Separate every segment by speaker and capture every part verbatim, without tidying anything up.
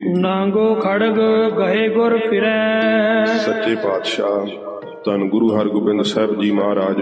Speaker 1: ਨਾਂਗੋ ਖੜਗ ਗਏ ਗੁਰ ਫਿਰੈ।
Speaker 2: ਸੱਚੇ ਪਾਤਸ਼ਾਹ ਧੰਨ ਗੁਰੂ ਹਰਗੋਬਿੰਦ ਸਾਹਿਬ ਜੀ ਮਹਾਰਾਜ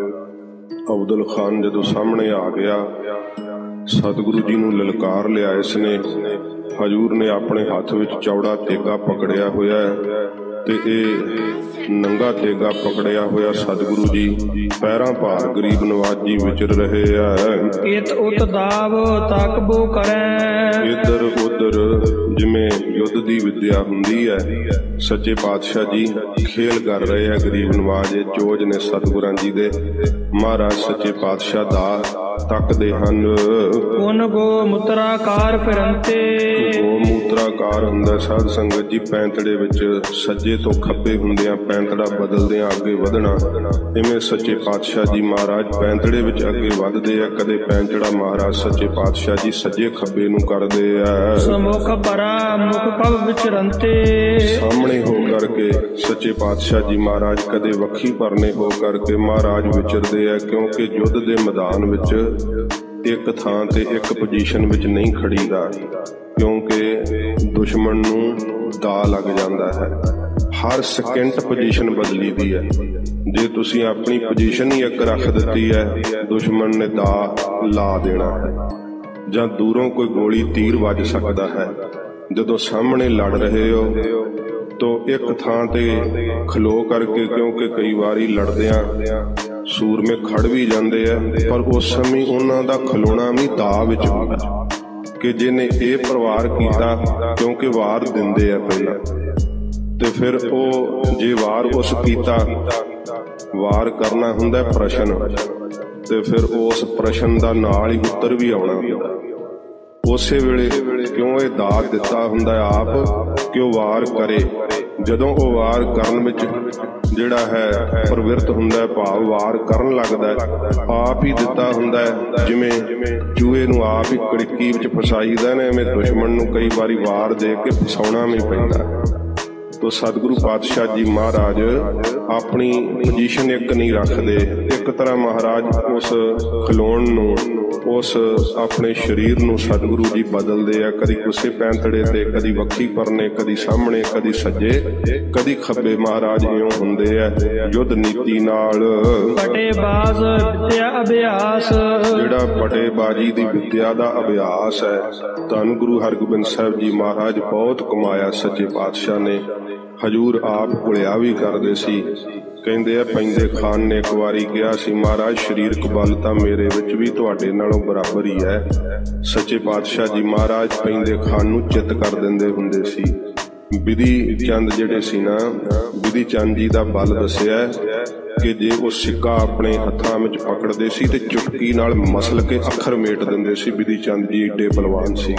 Speaker 2: ਅਬਦੁਲ ਖਾਨ ਜਦੋਂ ਸਾਹਮਣੇ ਆ ਗਿਆ, ਸਤਿਗੁਰੂ ਜੀ ਨੂੰ ਲਲਕਾਰ ਲਿਆ। ਇਸਨੇ ਹਜੂਰ ਨੇ ਆਪਣੇ ਹੱਥ ਵਿੱਚ ਚੌੜਾ ਤੇਗਾ ਪਕੜਿਆ ਹੋਇਆ ਹੈ ਤੇ ਇਹ ਨੰਗਾ ਤੇਗਾ ਪਕੜਿਆ ਹੋਇਆ ਸਤਿਗੁਰੂ ਜੀ ਪੈਰਾਂ ਭਾਰ ਗਰੀਬ ਨਵਾਜ ਜੀ ਵਿਚਰ ਰਹੇ ਆ।
Speaker 1: ਇਤ ਉਤ ਦਾਵ ਤਕਬੋ ਕਰੈ।
Speaker 2: ਇੱਧਰ ਉੱਧਰ ਜਿਵੇਂ ਯੁੱਧ ਦੀ ਵਿਦਿਆ ਹੁੰਦੀ ਹੈ, ਸੱਚੇ ਪਾਤਸ਼ਾਹ ਜੀ ਖੇਲ ਕਰ ਰਹੇ ਆ। ਗਰੀਬ ਨਵਾਜ ਚੋਜ ਨੇ ਸਤਿਗੁਰਾਂ ਜੀ ਦੇ। ਮਹਾਰਾਜ ਸੱਚੇ ਪਾਤਸ਼ਾਹ ਦਾ ਤੱਕਦੇ ਹਨ।
Speaker 1: ਪੁਨ ਗੋ ਮੂਤਰਾਕਾਰ ਫਿਰੰਤੇ।
Speaker 2: ਗੋ ਮੂਤਰਾਕਾਰ ਹੁੰਦਾ ਸਾਧ ਸੰਗਤ ਜੀ, ਪੈਂਤੜੇ ਵਿੱਚ ਸੱਜੇ ਤੋਂ ਖੱਬੇ ਹੁੰਦਿਆਂ ਪੈਂਤੜਾ ਬਦਲਦਿਆਂ ਅੱਗੇ ਵਧਣਾ। ਇਵੇਂ ਸੱਚੇ ਪਾਤਸ਼ਾਹ ਜੀ ਮਹਾਰਾਜ ਪੈਂਤੜੇ ਵਿੱਚ ਅੱਗੇ ਵਧਦੇ ਆ। ਕਦੇ ਪੈਂਤੜਾ ਮਹਾਰਾਜ ਸੱਚੇ ਪਾਤਸ਼ਾਹ ਜੀ ਸੱਜੇ ਖੱਬੇ ਨੂੰ ਕਰਦੇ ਆ।
Speaker 1: ਸਮੁਖ ਪਰਾ ਮੁਖ ਪਵ ਵਿਚਰੰਤੇ।
Speaker 2: ਸਾਹਮਣੇ ਹੋ ਕਰਕੇ ਸੱਚੇ ਪਾਤਸ਼ਾਹ ਜੀ ਮਹਾਰਾਜ ਕਦੇ ਵੱਖੀ ਪਰਨੇ ਹੋ ਕਰਕੇ ਮਹਾਰਾਜ ਵਿਚਰਦੇ ਆ, ਕਿਉਂਕਿ ਯੁੱਧ ਦੇ ਮੈਦਾਨ ਵਿੱਚ ਇੱਕ ਥਾਂ ਤੇ ਇੱਕ ਪੋਜੀਸ਼ਨ ਵਿੱਚ ਨਹੀਂ ਖੜੀਦਾ, ਕਿਉਂਕਿ ਦੁਸ਼ਮਣ ਨੂੰ ਦਾ ਲੱਗ ਜਾਂਦਾ ਹੈ। ਹਰ ਸਕਿੰਟ ਪੋਜੀਸ਼ਨ ਬਦਲੀ ਦੀ ਹੈ। ਜੇ ਤੁਸੀਂ ਆਪਣੀ ਪੋਜੀਸ਼ਨ ਹੀ ਇੱਕ ਰੱਖ ਦਿੱਤੀ ਹੈ, ਦੁਸ਼ਮਣ ਨੇ ਦਾ ਲਾ ਦੇਣਾ ਹੈ ਜਾਂ ਦੂਰੋਂ ਕੋਈ ਗੋਲੀ ਤੀਰ ਵੱਜ ਸਕਦਾ ਹੈ। ਜਦੋਂ ਸਾਹਮਣੇ ਲੜ ਰਹੇ ਹੋ ਤਾਂ ਇੱਕ ਥਾਂ ਤੇ ਖਲੋ ਕਰਕੇ, ਕਿਉਂਕਿ ਕਈ ਵਾਰੀ ਲੜਦਿਆਂ ਸੂਰਮੇ ਖੜ ਵੀ ਜਾਂਦੇ ਆ, ਪਰ ਉਸ ਸਮੇਂ ਉਹਨਾਂ ਦਾ ਖਲੋਣਾ ਵੀ ਦਾਅ ਵਿੱਚ ਹੁੰਦਾ ਕਿ ਜਿਹਨੇ ਇਹ ਪਰਵਾਰ ਕੀਤਾ, ਕਿਉਂਕਿ ਵਾਰ ਦਿੰਦੇ ਆ ਪਹਿਲਾਂ, ਤੇ ਫਿਰ ਉਹ ਜੇ ਵਾਰ ਉਸ ਕੀਤਾ, ਵਾਰ ਕਰਨਾ ਹੁੰਦਾ ਪ੍ਰਸ਼ਨ, ਤੇ ਫਿਰ ਉਸ ਪ੍ਰਸ਼ਨ ਦਾ ਨਾਲ ਹੀ ਉੱਤਰ ਵੀ ਆਉਣਾ ਹੁੰਦਾ। ਉਸੇ ਵੇਲੇ ਕਿਉਂ ਇਹ ਦਾਤ ਦਿੱਤਾ ਹੁੰਦਾ ਆਪ ਕਿ ਉਹ ਵਾਰ ਕਰੇ। ਜਦੋਂ ਉਹ ਵਾਰ ਕਰਨ ਵਿੱਚ ਜਿਹੜਾ ਹੈ ਪ੍ਰਵਿਰਤ ਹੁੰਦਾ, ਭਾਵ ਵਾਰ ਕਰਨ ਲੱਗਦਾ, ਆਪ ਹੀ ਦਿੱਤਾ ਹੁੰਦਾ। ਜਿਵੇਂ ਚੂਹੇ ਨੂੰ ਆਪ ਹੀ ਕੜਕੀ ਵਿੱਚ ਫਸਾਈਦਾ ਨੇ, ਐਵੇਂ ਦੁਸ਼ਮਣ ਨੂੰ ਕਈ ਵਾਰੀ ਵਾਰ ਦੇ ਕੇ ਫਸਾਉਣਾ ਵੀ ਪੈਂਦਾ। ਤੋ ਸਤਿਗੁਰੂ ਪਾਤਸ਼ਾਹ ਜੀ ਮਹਾਰਾਜ ਆਪਣੀ ਪੋਜੀਸ਼ਨ ਇੱਕ ਨਹੀਂ ਰੱਖਦੇ। ਇੱਕ ਤਰ੍ਹਾਂ ਮਹਾਰਾਜ ਉਸ ਖਲੋਣ ਨੂੰ, ਉਸ ਆਪਣੇ ਸਰੀਰ ਨੂੰ ਸਤਿਗੁਰੂ ਜੀ ਬਦਲਦੇ ਆ। ਕਦੀ ਕਿਸੇ ਪੈਂਤੜੇ ਤੇ, ਕਦੀ ਵੱਖੀ ਪਰਨੇ, ਕਦੀ ਸਾਹਮਣੇ, ਕਦੀ ਸੱਜੇ, ਕਦੀ ਖੱਬੇ। ਮਹਾਰਾਜ ਇਉਂ ਹੁੰਦੇ ਆ ਯੁੱਧ ਨੀਤੀ ਨਾਲ।
Speaker 1: ਪਟੇਬਾਜ਼ ਵਿਦਿਆ ਅਭਿਆਸ। ਜਿਹੜਾ
Speaker 2: ਪਟੇਬਾਜ਼ੀ ਦੀ ਵਿਦਿਆ ਦਾ ਅਭਿਆਸ ਹੈ, ਧੰਨ ਗੁਰੂ ਹਰਗੋਬਿੰਦ ਸਾਹਿਬ ਜੀ ਮਹਾਰਾਜ ਬਹੁਤ ਕਮਾਇਆ ਸੱਚੇ ਪਾਤਸ਼ਾਹ ਨੇ। ਹਜੂਰ ਆਪ ਘੁਲਿਆ ਵੀ ਕਰਦੇ ਸੀ। ਕਹਿੰਦੇ ਆ ਪੈਂਦੇ ਖਾਨ ਨੇ ਇੱਕ ਵਾਰੀ ਕਿਹਾ ਸੀ, ਮਹਾਰਾਜ ਸਰੀਰਕ ਬਲ ਤਾਂ ਮੇਰੇ ਵਿੱਚ ਵੀ ਤੁਹਾਡੇ ਨਾਲੋਂ ਬਰਾਬਰ ਹੀ ਹੈ। ਸੱਚੇ ਪਾਤਸ਼ਾਹ ਜੀ ਮਹਾਰਾਜ ਪੈਂਦੇ ਖਾਨ ਨੂੰ ਚਿੱਤ ਕਰ ਦਿੰਦੇ ਹੁੰਦੇ ਸੀ। ਬਿਧੀ ਚੰਦ ਜਿਹੜੇ ਸੀ ਨਾ, ਬਿਧੀ ਚੰਦ ਜੀ ਦਾ ਬਲ ਦੱਸਿਆ ਕਿ ਜੇ ਉਹ ਸਿੱਕਾ ਆਪਣੇ ਹੱਥਾਂ ਵਿੱਚ ਪਕੜਦੇ ਸੀ ਤੇ ਚੁਟਕੀ ਨਾਲ ਮਸਲ ਕੇ ਅੱਖਰ ਮੇਟ ਦਿੰਦੇ ਸੀ। ਬਿਧੀ ਚੰਦ ਜੀ ਏਡੇ ਬਲਵਾਨ ਸੀ।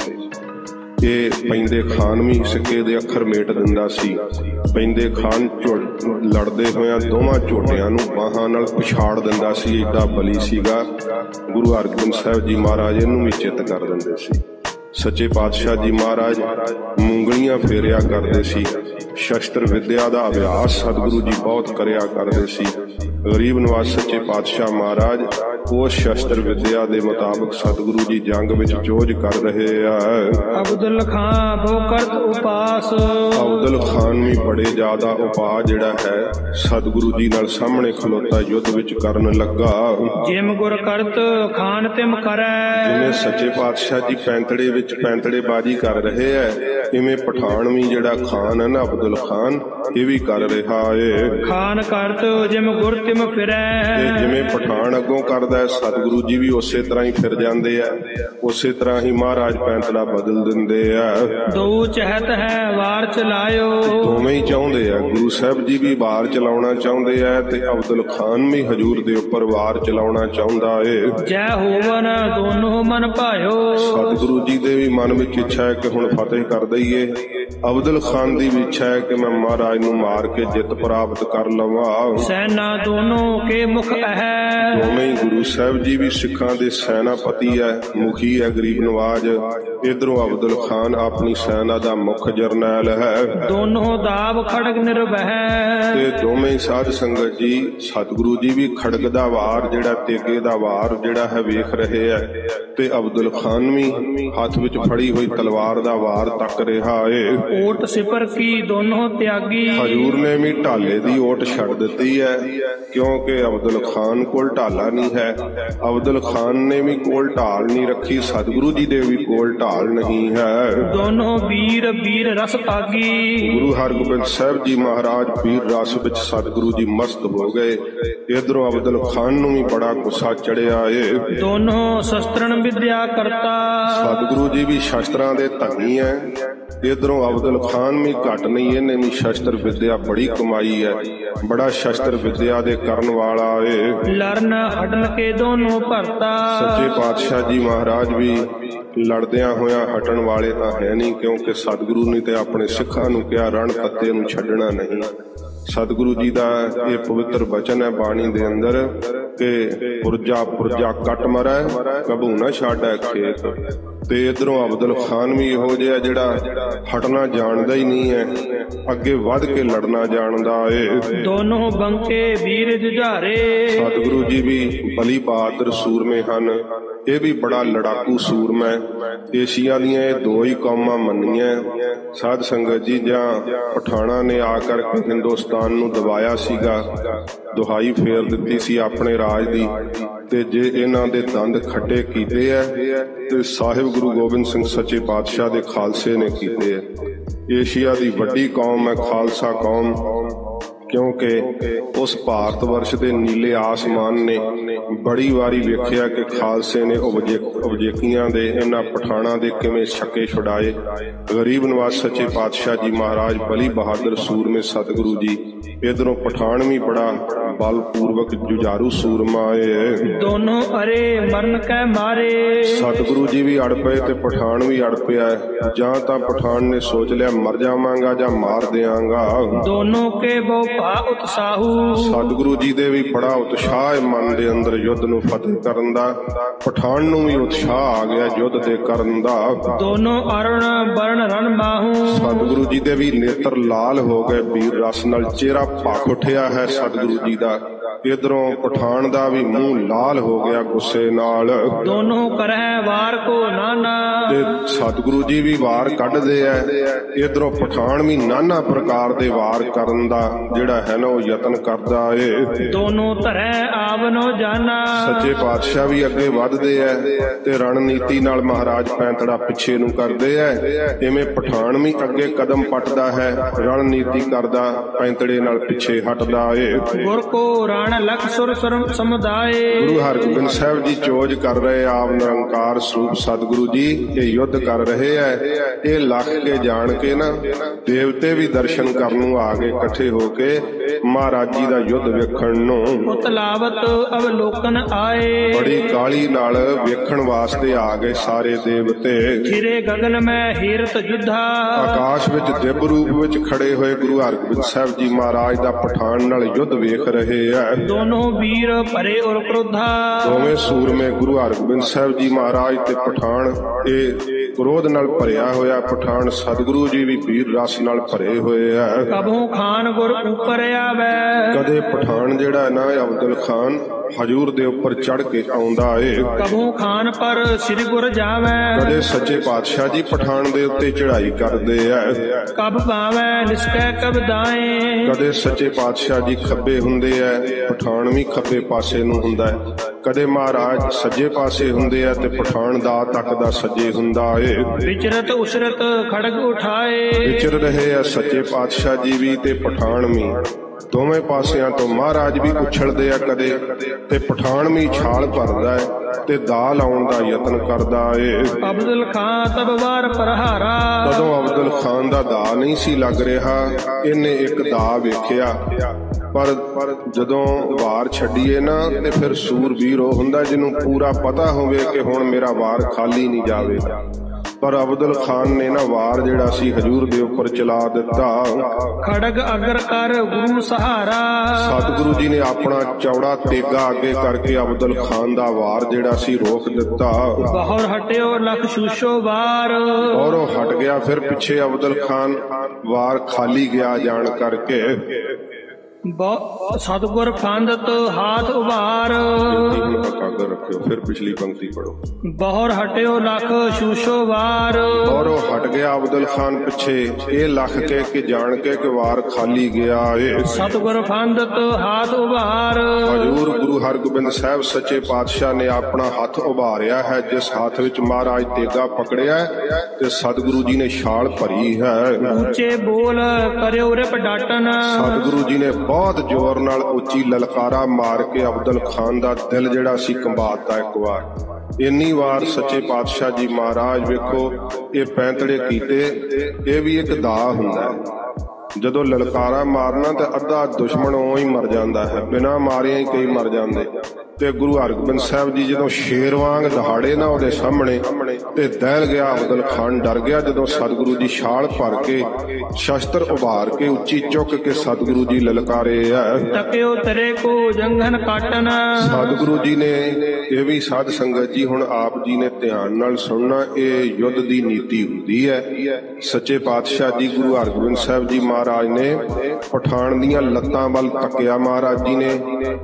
Speaker 2: ਇਹ ਪੈਂਦੇ ਖਾਨ ਵੀ ਸਿੱਕੇ ਦੇ ਅੱਖਰ ਮੇਟ ਦਿੰਦਾ ਸੀ। ਪੈਂਦੇ ਖਾਨ ਲੜਦੇ ਹੋਇਆਂ ਦੋਵਾਂ ਝੋਟਿਆਂ ਨੂੰ ਬਾਹਾਂ ਨਾਲ ਪਛਾੜ ਦਿੰਦਾ ਸੀ, ਏਡਾ ਬਲੀ ਸੀਗਾ। ਗੁਰੂ ਹਰਗੋਬਿੰਦ ਸਾਹਿਬ ਜੀ ਮਹਾਰਾਜ ਇਹਨੂੰ ਵੀ ਚਿੱਤ ਕਰ ਦਿੰਦੇ ਸੀ। ਸੱਚੇ ਪਾਤਸ਼ਾਹ ਜੀ ਮਹਾਰਾਜ ਮੂੰਗਲੀਆਂ ਫੇਰਿਆ ਕਰਦੇ ਸੀ। ਸ਼ਸਤਰ ਵਿਦਿਆ ਦਾ ਅਭਿਆਸ ਸਤਿਗੁਰੂ ਜੀ ਬਹੁਤ ਕਰਿਆ ਕਰਦੇ ਸੀ। ਗਰੀਬ ਨਵਾਜ ਸੱਚੇ ਪਾਤਸ਼ਾਹ ਮਹਾਰਾਜ ਉਸ ਸ਼ਸਤਰ ਵਿਦਿਆ ਦੇ ਮੁਤਾਬਕ ਸਤਿਗੁਰੂ ਜੀ ਜੰਗ ਵਿੱਚ ਚੋਜ ਕਰ ਰਹੇ ਆ।
Speaker 1: ਅਬਦੁਲ ਖਾਨ ਬਹੁ ਕਰਤ ਉਪਾਸ।
Speaker 2: ਅਬਦੁਲ ਖਾਨ ਵੀ ਬੜੇ ਜ਼ਿਆਦਾ ਉਪਾਅ ਜਿਹੜਾ ਹੈ ਸਤਿਗੁਰੂ ਜੀ ਨਾਲ ਸਾਹਮਣੇ ਖਲੋਤਾ ਯੁੱਧ ਵਿੱਚ ਕਰਨ ਲੱਗਾ।
Speaker 1: ਜਿਮ ਗੁਰ ਕਰਤ ਖਾਨ ਤਿਮ ਕਰੈ।
Speaker 2: ਜਿਵੇਂ ਸੱਚੇ ਪਾਤਸ਼ਾਹ ਜੀ ਪੈਂਤੜੇ ਵਿੱਚ ਪੈਂਤੜੇ ਬਾਜੀ ਕਰ ਰਹੇ ਆ, ਇਵੇਂ ਪਠਾਨ ਵੀ ਜਿਹੜਾ ਖਾਨ ਹੈ ਨਾ ਅਬਦੁਲ ਖਾਨ, ਇਹ ਵੀ ਕਰ ਰਿਹਾ ਏ।
Speaker 1: ਖਾਨ ਕਰਤ ਜਿਮ ਗੁਰ ਤਿਮ ਫਿਰੈ।
Speaker 2: ਜਿਵੇਂ ਪਠਾਨ ਅੱਗੋਂ ਕਰਦਾ, ਸਤਿਗੁਰੂ ਜੀ ਵੀ ਉਸੇ ਤਰ੍ਹਾਂ ਹੀ ਫਿਰ ਜਾਂਦੇ ਆ। ਉਸੇ ਤਰ੍ਹਾਂ ਹੀ ਮਹਾਰਾਜ ਪੈਂਤੜਾ ਬਦਲ ਦਿੰਦੇ ਆ।
Speaker 1: ਦੋ ਚਹਿਤ ਹੈ ਵਾਰ ਚਲਾਇਓ।
Speaker 2: ਦੋਵੇਂ ਹੀ ਚਾਹੁੰਦੇ ਆ। ਗੁਰੂ ਸਾਹਿਬ ਜੀ ਵੀ ਵਾਰ ਚਲਾਉਣਾ ਚਾਹੁੰਦੇ ਆ ਤੇ ਅਬਦੁਲ ਖਾਨ ਵੀ ਹਜੂਰ ਦੇ ਉੱਪਰ ਵਾਰ ਚਲਾਉਣਾ ਚਾਹੁੰਦਾ ਏ।
Speaker 1: ਜੈ ਹੋਵਨ ਦੋਨੋਂ ਮਨ ਭਾਇਓ।
Speaker 2: ਸਤਿਗੁਰੂ ਜੀ ਦੇ ਵੀ ਮਨ ਵਿੱਚ ਇੱਛਾ ਹੈ ਕਿ ਹੁਣ ਫਤਿਹ ਕਰ ਦਈਏ। ਅਬਦੁਲ ਖਾਨ ਦੀ ਵੀ ਇੱਛਾ ਹੈ ਕਿ ਮੈਂ ਮਹਾਰਾਜ ਨੂੰ ਮਾਰ ਕੇ ਜਿੱਤ ਪ੍ਰਾਪਤ ਕਰ ਲਵਾਂ।
Speaker 1: ਸੈਨਾ ਦੋਨੋਂ ਕੇ ਮੁਖ ਹੈ।
Speaker 2: ਦੋਵੇਂ ਹੀ ਗੁਰੂ ਸਾਹਿਬ ਜੀ ਵੀ ਸਿੱਖਾਂ ਦੇ ਸੈਨਾਪਤੀ ਹੈ, ਮੁਖੀ ਹੈ। ਗਰੀਬ ਨਵਾਜ ਇਧਰੋਂ ਅਬਦੁਲ ਖਾਨ ਆਪਣੀ ਸੈਨਾ ਦਾ ਮੁੱਖ ਜਰਨੈਲ ਹੈ।
Speaker 1: ਦੋਨੋਂ ਦਾਬ ਖੜਗ ਨਿਰਭੈ।
Speaker 2: ਤੇ ਦੋਵੇਂ ਸਾਧ ਸੰਗਤ ਜੀ ਸਤਿਗੁਰੂ ਜੀ ਵੀ ਖੜਗ ਦਾ ਵਾਰ ਜਿਹੜਾ ਤੇਗੇ ਦਾ ਵਾਰ ਜਿਹੜਾ ਹੈ ਵੇਖ ਰਹੇ ਹੈ ਤੇ ਅਬਦੁਲ ਖਾਨ ਵੀ ਹੱਥ ਵਿੱਚ ਫੜੀ ਹੋਈ ਤਲਵਾਰ ਦਾ ਵਾਰ ਤੱਕ ਰਿਹਾ ਏ।
Speaker 1: ਓਟ ਸਿਪਰ ਕੀ ਦੋਨੋਂ ਤਿਆਗੀ।
Speaker 2: ਹਜੂਰ ਨੇ ਵੀ ਢਾਲੇ ਦੀ ਓਟ ਛੱਡ ਦਿੱਤੀ ਹੈ ਕਿਉਂਕਿ ਅਬਦੁਲ ਖਾਨ ਕੋਲ ਢਾਲਾ ਨਹੀਂ ਹੈ। ਅਬਦੁਲ ਖਾਨ ਨੇ ਵੀ ਕੋਲ ਢਾਲ ਨਹੀਂ ਰੱਖੀ, ਸਤਿਗੁਰੂ ਜੀ ਦੇ ਵੀ ਕੋਲ ਢਾਲ ਨਹੀਂ ਹੈ।
Speaker 1: ਦੋਨੋਂ ਵੀਰ ਵੀਰ ਰਸ ਪਾਗੀ।
Speaker 2: ਗੁਰੂ ਹਰਗੋਬਿੰਦ ਸਾਹਿਬ ਜੀ ਮਹਾਰਾਜ ਵੀਰ ਰਸ ਵਿੱਚ ਸਤਿਗੁਰੂ ਜੀ ਮਸਤ ਹੋ ਗਏ। ਇਧਰੋਂ ਅਬਦੁਲ ਖਾਨ ਨੂੰ ਵੀ ਬੜਾ ਗੁੱਸਾ ਚੜਿਆ ਏ।
Speaker 1: ਦੋਨੋਂ ਸ਼ਸਤਰਨ ਵਿਦਿਆ ਕਰਤਾ।
Speaker 2: ਸਤਿਗੁਰੂ ਜੀ ਵੀ ਸ਼ਸਤਰਾਂ ਦੇ ਧਨੀ ਹੈ। ਇਧਰੋਂ ਅਬਦੁਲ ਖਾਨ ਵੀ ਘੱਟ ਨਹੀਂ, ਇਹਨੇ ਵੀ ਸ਼ਸਤਰ ਵਿਦਿਆ ਬੜੀ ਕਮਾਈ ਹੈ, ਬੜਾ ਸ਼ਸਤਰ ਵਿਦਿਆ ਦੇ ਕਰਨ ਵਾਲਾ ਏ।
Speaker 1: ਲਰਨ ਹਟਨ ਕੇ ਦੋਨੋਂ ਭਰਤਾ।
Speaker 2: ਸੱਚੇ ਪਾਤਸ਼ਾਹ ਜੀ ਮਹਾਰਾਜ ਵੀ ਲੜਦਿਆਂ ਹੋਇਆਂ ਹਟਣ ਵਾਲੇ ਤਾਂ ਹੈ ਨਹੀਂ ਕਿਉਂਕਿ ਸਤਿਗੁਰੂ ਨੇ ਤੇ ਆਪਣੇ ਸਿੱਖਾਂ ਨੂੰ ਕਿਹਾ ਰਣ ਪੱਤੇ ਨੂੰ ਛੱਡਣਾ ਨਹੀਂ। ਸਤਿਗੁਰੂ ਜੀ ਦਾ ਇਹ ਪਵਿੱਤਰ ਬਚਨ ਹੈ ਬਾਣੀ ਦੇ ਅੰਦਰ ਕਿ ਪੁਰਜਾ ਪੁਰਜਾ ਕੱਟ ਮਰੈ ਕਬੂ ਨਾ ਛਾੜੈ ਖੇਤ। ਤੇ ਇਧਰੋਂ ਅਬਦੁਲ ਖਾਨ ਵੀ ਇਹੋ ਜਿਹਾ ਜਿਹੜਾ ਹਟਣਾ ਜਾਣਦਾ ਹੀ ਨਹੀਂ ਹੈ, ਅੱਗੇ ਵੱਧ ਕੇ ਲੜਨਾ ਜਾਣਦਾ ਏ।
Speaker 1: ਦੋਨੋਂ ਬੰਕੇ ਵੀਰ ਜੁਝਾਰੇ।
Speaker 2: ਸਤਿਗੁਰੂ ਜੀ ਵੀ ਬਲੀ ਬਹਾਦਰ ਸੂਰਮੇ ਹਨ, ਇਹ ਵੀ ਬੜਾ ਲੜਾਕੂ ਸੂਰਮਾ ਹੈ। ਏਸ਼ੀਆ ਦੀਆਂ ਇਹ ਦੋ ਹੀ ਕੌਮਾਂ ਮੰਨੀਆਂ ਸਾਧ ਸੰਗਤ ਜੀ, ਜਾਂ ਪਠਾਣਾ ਨੇ ਆ ਕਰਕੇ ਹਿੰਦੁਸਤਾਨ ਨੂੰ ਦਬਾਇਆ ਸੀਗਾ, ਦੁਹਾਈ ਫੇਰ ਦਿੱਤੀ ਸੀ ਆਪਣੇ ਰਾਜ ਦੀ, ਤੇ ਜੇ ਇਹਨਾਂ ਦੇ ਦੰਦ ਖੱਟੇ ਕੀਤੇ ਐ ਤੇ ਸਾਹਿਬ ਗੁਰੂ ਗੋਬਿੰਦ ਸਿੰਘ ਸੱਚੇ ਪਾਤਸ਼ਾਹ ਦੇ ਖਾਲਸੇ ਨੇ ਕੀਤੇ ਐ। ਏਸ਼ੀਆ ਦੀ ਵੱਡੀ ਕੌਮ ਹੈ ਖਾਲਸਾ ਕੌਮ, ਕਿਉਂਕਿ ਉਸ ਭਾਰਤ ਵਰਸ਼ ਦੇ ਨੀਲੇ ਆਸਮਾਨ ਨੇ ਬੜੀ ਵਾਰੀ ਵੇਖਿਆ ਕਿ ਖਾਲਸੇ ਨੇ ਉਬਜੇਕੀਆਂ ਦੇ ਇਹਨਾਂ ਪਠਾਣਾ ਦੇ ਕਿਵੇਂ ਛੱਕੇ ਛੁਡਾਏ। ਗਰੀਬ ਨਵਾਜ਼ ਸੱਚੇ ਪਾਤਸ਼ਾਹ ਜੀ ਮਹਾਰਾਜ ਬਲੀ ਬਹਾਦਰ ਸੂਰਮੇ ਸਤਿਗੁਰੂ ਜੀ। ਇਧਰੋਂ ਪਠਾਨ ਵੀ ਬੜਾ ਬਲਪੂਰਵਕ ਜੁਝਾਰੂ ਸੂਰਮਾ ਏ।
Speaker 1: ਦੋਨੋਂ ਅਰੇ ਮਰਨ ਕੈ ਮਾਰੇ।
Speaker 2: ਸਤਿਗੁਰੂ ਜੀ ਵੀ ਅੜ ਪਏ ਤੇ ਪਠਾਨ ਵੀ ਅੜ ਪਿਆ। ਜਾਂ ਤਾਂ ਪਠਾਨ ਨੇ ਸੋਚ ਲਿਆ ਮਰ ਜਾਵਾਂਗਾ ਜਾਂ ਮਾਰ ਦਿਆਂਗਾ।
Speaker 1: ਦੋਨੋਂ ਕੇ ਬਹੁ ਭਾ ਉਤਸਾਹੂ।
Speaker 2: ਸਤਿਗੁਰੂ ਜੀ ਦੇ ਵੀ ਬੜਾ ਉਤਸ਼ਾਹ ਹੈ ਮਨ ਦੇ ਅੰਦਰ ਯੁੱਧ ਨੂੰ ਫਤਿਹ ਕਰਨ ਦਾ। ਪਠਾਨ ਨੂੰ ਵੀ ਉਤਸ਼ਾਹ ਆ ਗਿਆ ਯੁੱਧ ਦੇ ਕਰਨ ਦਾ।
Speaker 1: ਦੋਨੋਂ ਅਰਣ ਬਰਨ ਰਨ ਮਾਹੂ।
Speaker 2: ਸਤਿਗੁਰੂ ਜੀ ਦੇ ਵੀ ਨੇਤਰ ਲਾਲ ਹੋ ਗਏ, ਵੀਰ ਰਸ ਨਾਲ ਚਿਹਰਾ ਭਖ ਉੱਠਿਆ ਹੈ ਸਤਿਗੁਰੂ ਜੀ ਦਾ। ਇਧਰੋਂ ਪਠਾਨ ਦਾ ਵੀ ਮੂੰਹ ਲਾਲ ਹੋ ਗਿਆ ਗੁੱਸੇ ਨਾਲ।
Speaker 1: ਦੋਨੋਂ ਕਰਹਿ ਵਾਰ ਕੋ ਨਾਨਾ।
Speaker 2: ਤੇ ਸਤਿਗੁਰੂ ਜੀ ਵੀ ਵਾਰ ਕੱਢਦੇ ਐ। ਇਧਰੋਂ ਪਠਾਨ ਵੀ ਨਾਨਾ ਪ੍ਰਕਾਰ ਦੇ ਵਾਰ ਕਰਨ ਦਾ ਜਿਹੜਾ ਹੈ ਨਾ ਉਹ ਯਤਨ ਕਰਦਾ ਏ।
Speaker 1: ਦੋਨੋਂ ਧਰੈ ਆਵਨੋ ਜਾਨਾ।
Speaker 2: ਸੱਚੇ ਪਾਤਸ਼ਾਹ ਵੀ ਅੱਗੇ ਵੱਧਦੇ ਐ ਤੇ ਰਣਨੀਤੀ ਨਾਲ ਮਹਾਰਾਜ ਪੈਂਤੜਾ ਪਿੱਛੇ ਨੂੰ ਕਰਦੇ ਐ। ਇਵੇਂ ਪਠਾਨ ਵੀ ਅੱਗੇ ਕਦਮ ਪੱਟਦਾ ਹੈ, ਰਣਨੀਤੀ ਕਰਦਾ, ਪੈਂਤੜੇ ਨਾਲ ਪਿੱਛੇ ਹਟਦਾ ਏ।
Speaker 1: ਗੁਰ ਕੋ ਰਣ ਲਖ ਸੁਰ ਸਮੁਦਾਏ।
Speaker 2: ਗੁਰੂ ਹਰਗੋਬਿੰਦ ਸਾਹਿਬ ਜੀ ਚੋਜ ਕਰ ਰਹੇ ਆਪ ਨਿਰੰਕਾਰ ਸਰੂਪ ਸਤਿਗੁਰੂ ਜੀ ਇਹ ਯੁੱਧ ਕਰ ਰਹੇ ਐ। ਇਹ ਲੱਖ ਕੇ ਜਾਣ ਕੇ ਨਾ ਦੇਵਤੇ ਵੀ ਦਰਸ਼ਨ ਕਰਨ ਨੂੰ ਆ ਗਏ ਇਕੱਠੇ ਹੋ ਕੇ ਮਹਾਰਾਜ ਜੀ ਦਾ ਯੁੱਧ ਵੇਖਣ ਨੂੰ।
Speaker 1: ਉਤਲਾਵਤ ਅਵਲੋਕਨ ਆਏ।
Speaker 2: ਬੜੀ ਕਾਲੀ ਨਾਲ ਵੇਖਣ ਵਾਸਤੇ ਆ ਗਏ ਸਾਰੇ ਦੇਵਤੇ।
Speaker 1: ਖਿਰੇ ਗਗਨ ਮੈਂ ਹੀਰਤ ਜੁਧਾ।
Speaker 2: ਆਕਾਸ਼ ਵਿੱਚ ਦਿਵ ਰੂਪ ਵਿੱਚ ਖੜੇ ਹੋਏ ਗੁਰੂ ਹਰਗੋਬਿੰਦ ਸਾਹਿਬ ਜੀ ਮਹਾਰਾਜ ਦਾ ਪਠਾਨ ਨਾਲ ਯੁੱਧ ਵੇਖ ਰਹੇ ਐ।
Speaker 1: ਦੋਨੋਂ ਵੀਰ ਭਰੇ ਔਰ ਕ੍ਰੋਧਾ।
Speaker 2: ਦੋਵੇਂ ਸੂਰਮੇ ਗੁਰੂ ਹਰਗੋਬਿੰਦ ਸਾਹਿਬ ਜੀ ਮਹਾਰਾਜ ਤੇ ਪਠਾਨ ਇਹ ਕ੍ਰੋਧ ਨਾਲ ਭਰਿਆ ਹੋਇਆ ਪਠਾਨ। ਸਤਿਗੁਰੂ ਜੀ ਵੀ ਵੀਰ ਰਸ ਨਾਲ ਭਰੇ ਹੋਏ ਆ।
Speaker 1: ਕਬਹੂ ਖਾਨ ਗੁਰ ਉੱਪਰ ਆਵੇ।
Speaker 2: ਕਦੇ ਪਠਾਨ ਜਿਹੜਾ ਨਾ ਅਬਦੁਲ ਖਾਨ ਹਜੂਰ ਦੇ ਉੱਪਰ ਚੜ ਕੇ ਆਉਂਦਾ ਏ।
Speaker 1: ਕਬਹੂ ਖਾਨ ਪਰ ਸ੍ਰੀ ਗੁਰ ਜਾਵੇ।
Speaker 2: ਕਦੇ ਸੱਚੇ ਪਾਤਸ਼ਾਹ ਜੀ ਪਠਾਨ ਦੇ ਉੱਤੇ ਚੜ੍ਹਾਈ ਕਰਦੇ ਆ।
Speaker 1: ਕਬ ਪਾਵੇ ਨਿਸਕੈ ਕਬ ਦਾਏ।
Speaker 2: ਕਦੇ ਸੱਚੇ ਪਾਤਸ਼ਾਹ ਜੀ ਖੱਬੇ ਹੁੰਦੇ ਆ, ਪਠਾਨ ਵੀ ਖੱਬੇ ਪਾਸੇ ਨੂੰ ਹੁੰਦਾ ਹੈ। ਕਦੇ ਮਹਾਰਾਜ ਸੱਜੇ ਪਾਸੇ ਹੁੰਦੇ ਆ ਤੇ ਪਠਾਨ ਦਾ ਤੱਕ ਦਾ ਸੱਜੇ ਹੁੰਦਾ ਏ।
Speaker 1: ਵਿਚਰਤ ਉਸਰਤ ਖੜਗ ਉਠਾਏ।
Speaker 2: ਵਿਚਰ ਰਹੇ ਆ ਸੱਚੇ ਪਾਤਸ਼ਾਹ ਜੀ ਵੀ ਤੇ ਪਠਾਨ ਵੀ। ਦੋਵੇਂ ਪਾਸਿਆਂ ਤੋਂ ਮਹਾਰਾਜ ਵੀ ਉਛਲਦੇ ਆ ਕਦੇ ਤੇ ਪਠਾਨ ਵੀ ਛਾਲ ਭਰਦਾ ਹੈ ਤੇ ਦਾਅ ਲਾਉਣ ਦਾ ਯਤਨ ਕਰਦਾ ਏ।
Speaker 1: ਅਬਦੁਲ ਖਾਨ ਤਬ ਵਾਰ ਪ੍ਰਹਾਰਾ।
Speaker 2: ਕਦੋਂ ਅਬਦੁਲ ਖਾਨ ਦਾ ਦਾਅ ਨਹੀਂ ਸੀ ਲੱਗ ਰਿਹਾ, ਇਹਨੇ ਇੱਕ ਦਾਅ ਵੇਖਿਆ। ਪਰ ਜਦੋਂ ਵਾਰ ਛੱਡੀਏ ਨਾ ਤੇ ਫਿਰ ਸੂਰਬੀਰ ਉਹ ਹੁੰਦਾ ਜਿਹਨੂੰ ਪੂਰਾ ਪਤਾ ਹੋਵੇ ਕਿ ਹੁਣ ਮੇਰਾ ਵਾਰ ਖਾਲੀ ਨਹੀਂ ਜਾਵੇਗਾ। ਪਰ ਅਬਦੁਲ ਖਾਨ ਨੇ ਨਾ ਵਾਰ ਜਿਹੜਾ ਸੀ ਹਜੂਰ ਦੇ ਉੱਪਰ ਚਲਾ ਦਿੱਤਾ।
Speaker 1: ਖੜਗ ਅਗਰ ਕਰ ਗੁਰੂ ਸਹਾਰਾ,
Speaker 2: ਸਤਿਗੁਰੂ ਜੀ ਨੇ ਆਪਣਾ ਚੌੜਾ ਤੇਗਾ ਅੱਗੇ ਕਰਕੇ ਅਬਦੁਲ ਖਾਨ ਦਾ ਵਾਰ ਜਿਹੜਾ ਸੀ ਰੋਕ ਦਿੱਤਾ।
Speaker 1: ਬਹੁਰ ਹਟਿਓ ਲਖ ਸ਼ੂਸ਼ੋ ਵਾਰ,
Speaker 2: ਔਰ ਉਹ ਹਟ ਗਿਆ। ਫਿਰ ਪਿੱਛੇ ਅਬਦੁਲ ਖਾਨ ਵਾਰ ਖਾਲੀ ਗਿਆ ਜਾਣ ਕਰਕੇ
Speaker 1: ਬਹੁ- ਸਤਿਗੁਰ ਫੰਦਤ ਹਾਥ ਉਭਾਰ,
Speaker 2: ਹੁਣ ਇਕਾਗਰ ਰੱਖਿਓ। ਫਿਰ ਪਿਛਲੀ ਪੰਕਤੀ ਪੜੋ।
Speaker 1: ਬਹੁਰ ਹਟਿਓ ਲਖ ਸ਼ੂਸ਼ੋ ਵਾਰ,
Speaker 2: ਔਰ ਉਹ ਹਟ ਗਿਆ ਅਬਦੁਲ ਖਾਨ ਪਿੱਛੇ ਇਹ ਲੱਖ ਕੇ ਕਿ ਜਾਣ ਕੇ ਕਿ ਵਾਰ ਖਾਲੀ ਗਿਆ ਏ।
Speaker 1: ਸਤਿਗੁਰ ਫੰਦਤ ਹਾਥ ਉਭਾਰ,
Speaker 2: ਹਜ਼ੂਰ ਗੁਰੂ ਹਰਗੋਬਿੰਦ ਸਾਹਿਬ ਸੱਚੇ ਪਾਤਸ਼ਾਹ ਨੇ ਆਪਣਾ ਹੱਥ ਉਭਾਰਿਆ ਹੈ, ਜਿਸ ਹੱਥ ਵਿੱਚ ਮਹਾਰਾਜ ਤੇਗਾ ਪਕੜਿਆ ਹੈ ਤੇ ਸਤਿਗੁਰੂ ਜੀ ਨੇ ਛਾਲ ਭਰੀ ਹੈ।
Speaker 1: ਉੱਚੇ ਬੋਲ ਕਰਿਓ ਰਿਪ ਡਾਟਨ,
Speaker 2: ਸਤਿਗੁਰੂ ਜੀ ਨੇ ਬਹੁਤ ਜ਼ੋਰ ਨਾਲ ਉੱਚੀ ਲਲਕਾਰਾ ਮਾਰ ਕੇ ਅਬਦੁਲ ਖਾਨ ਦਾ ਦਿਲ ਜਿਹੜਾ ਸੀ ਕੰਬਾਤਾ ਇੱਕ ਵਾਰ। ਇੰਨੀ ਵਾਰ ਸੱਚੇ ਪਾਤਸ਼ਾਹ ਜੀ ਮਹਾਰਾਜ ਵੇਖੋ ਇਹ ਪੈਂਤੜੇ ਕੀਤੇ। ਇਹ ਵੀ ਇੱਕ ਦਾ ਹੁੰਦਾ ਹੈ, ਜਦੋਂ ਲਲਕਾਰਾ ਮਾਰਨਾ ਤੇ ਅੱਧਾ ਦੁਸ਼ਮਣ ਉਹ ਹੀ ਮਰ ਜਾਂਦਾ ਹੈ, ਬਿਨਾਂ ਮਾਰਿਆਂ ਹੀ ਕਈ ਮਰ ਜਾਂਦੇ। ਤੇ ਗੁਰੂ ਹਰਗੋਬਿੰਦ ਸਾਹਿਬ ਜੀ ਜਦੋਂ ਸ਼ੇਰ ਵਾਂਗ ਦਹਾੜੇ ਨਾ ਉਹਦੇ ਸਾਹਮਣੇ ਤੇ ਦਹਿਲ ਗਿਆ ਅਬਦੁਲ ਖਾਨ, ਡਰ ਗਿਆ। ਜਦੋਂ ਸਤਿਗੁਰੂ ਜੀ ਛਾਲ ਭਰ ਕੇ ਸ਼ਸਤਰ ਉਭਾਰ ਕੇ ਉੱਚੀ ਚੁੱਕ ਕੇ ਸਤਿਗੁਰੂ ਜੀ ਲਲਕਾਰੇ ਹੈ,
Speaker 1: ਤਕਿਓ ਤੇਰੇ ਕੋ ਜੰਘਨ ਕਾਟਨ,
Speaker 2: ਸਤਿਗੁਰੂ ਜੀ ਨੇ ਇਹ ਵੀ ਸਾਧ ਸੰਗਤ ਜੀ ਹੁਣ ਆਪ ਜੀ ਨੇ ਧਿਆਨ ਨਾਲ ਸੁਣਨਾ। ਇਹ ਯੁੱਧ ਦੀ ਨੀਤੀ ਹੁੰਦੀ ਹੈ। ਸੱਚੇ ਪਾਤਸ਼ਾਹ ਜੀ ਗੁਰੂ ਹਰਗੋਬਿੰਦ ਸਾਹਿਬ ਜੀ ਮਹਾਰਾਜ ਨੇ ਪਠਾਨ ਦੀਆਂ ਲੱਤਾਂ ਵੱਲ ਤੱਕਿਆ ਮਹਾਰਾਜ ਜੀ ਨੇ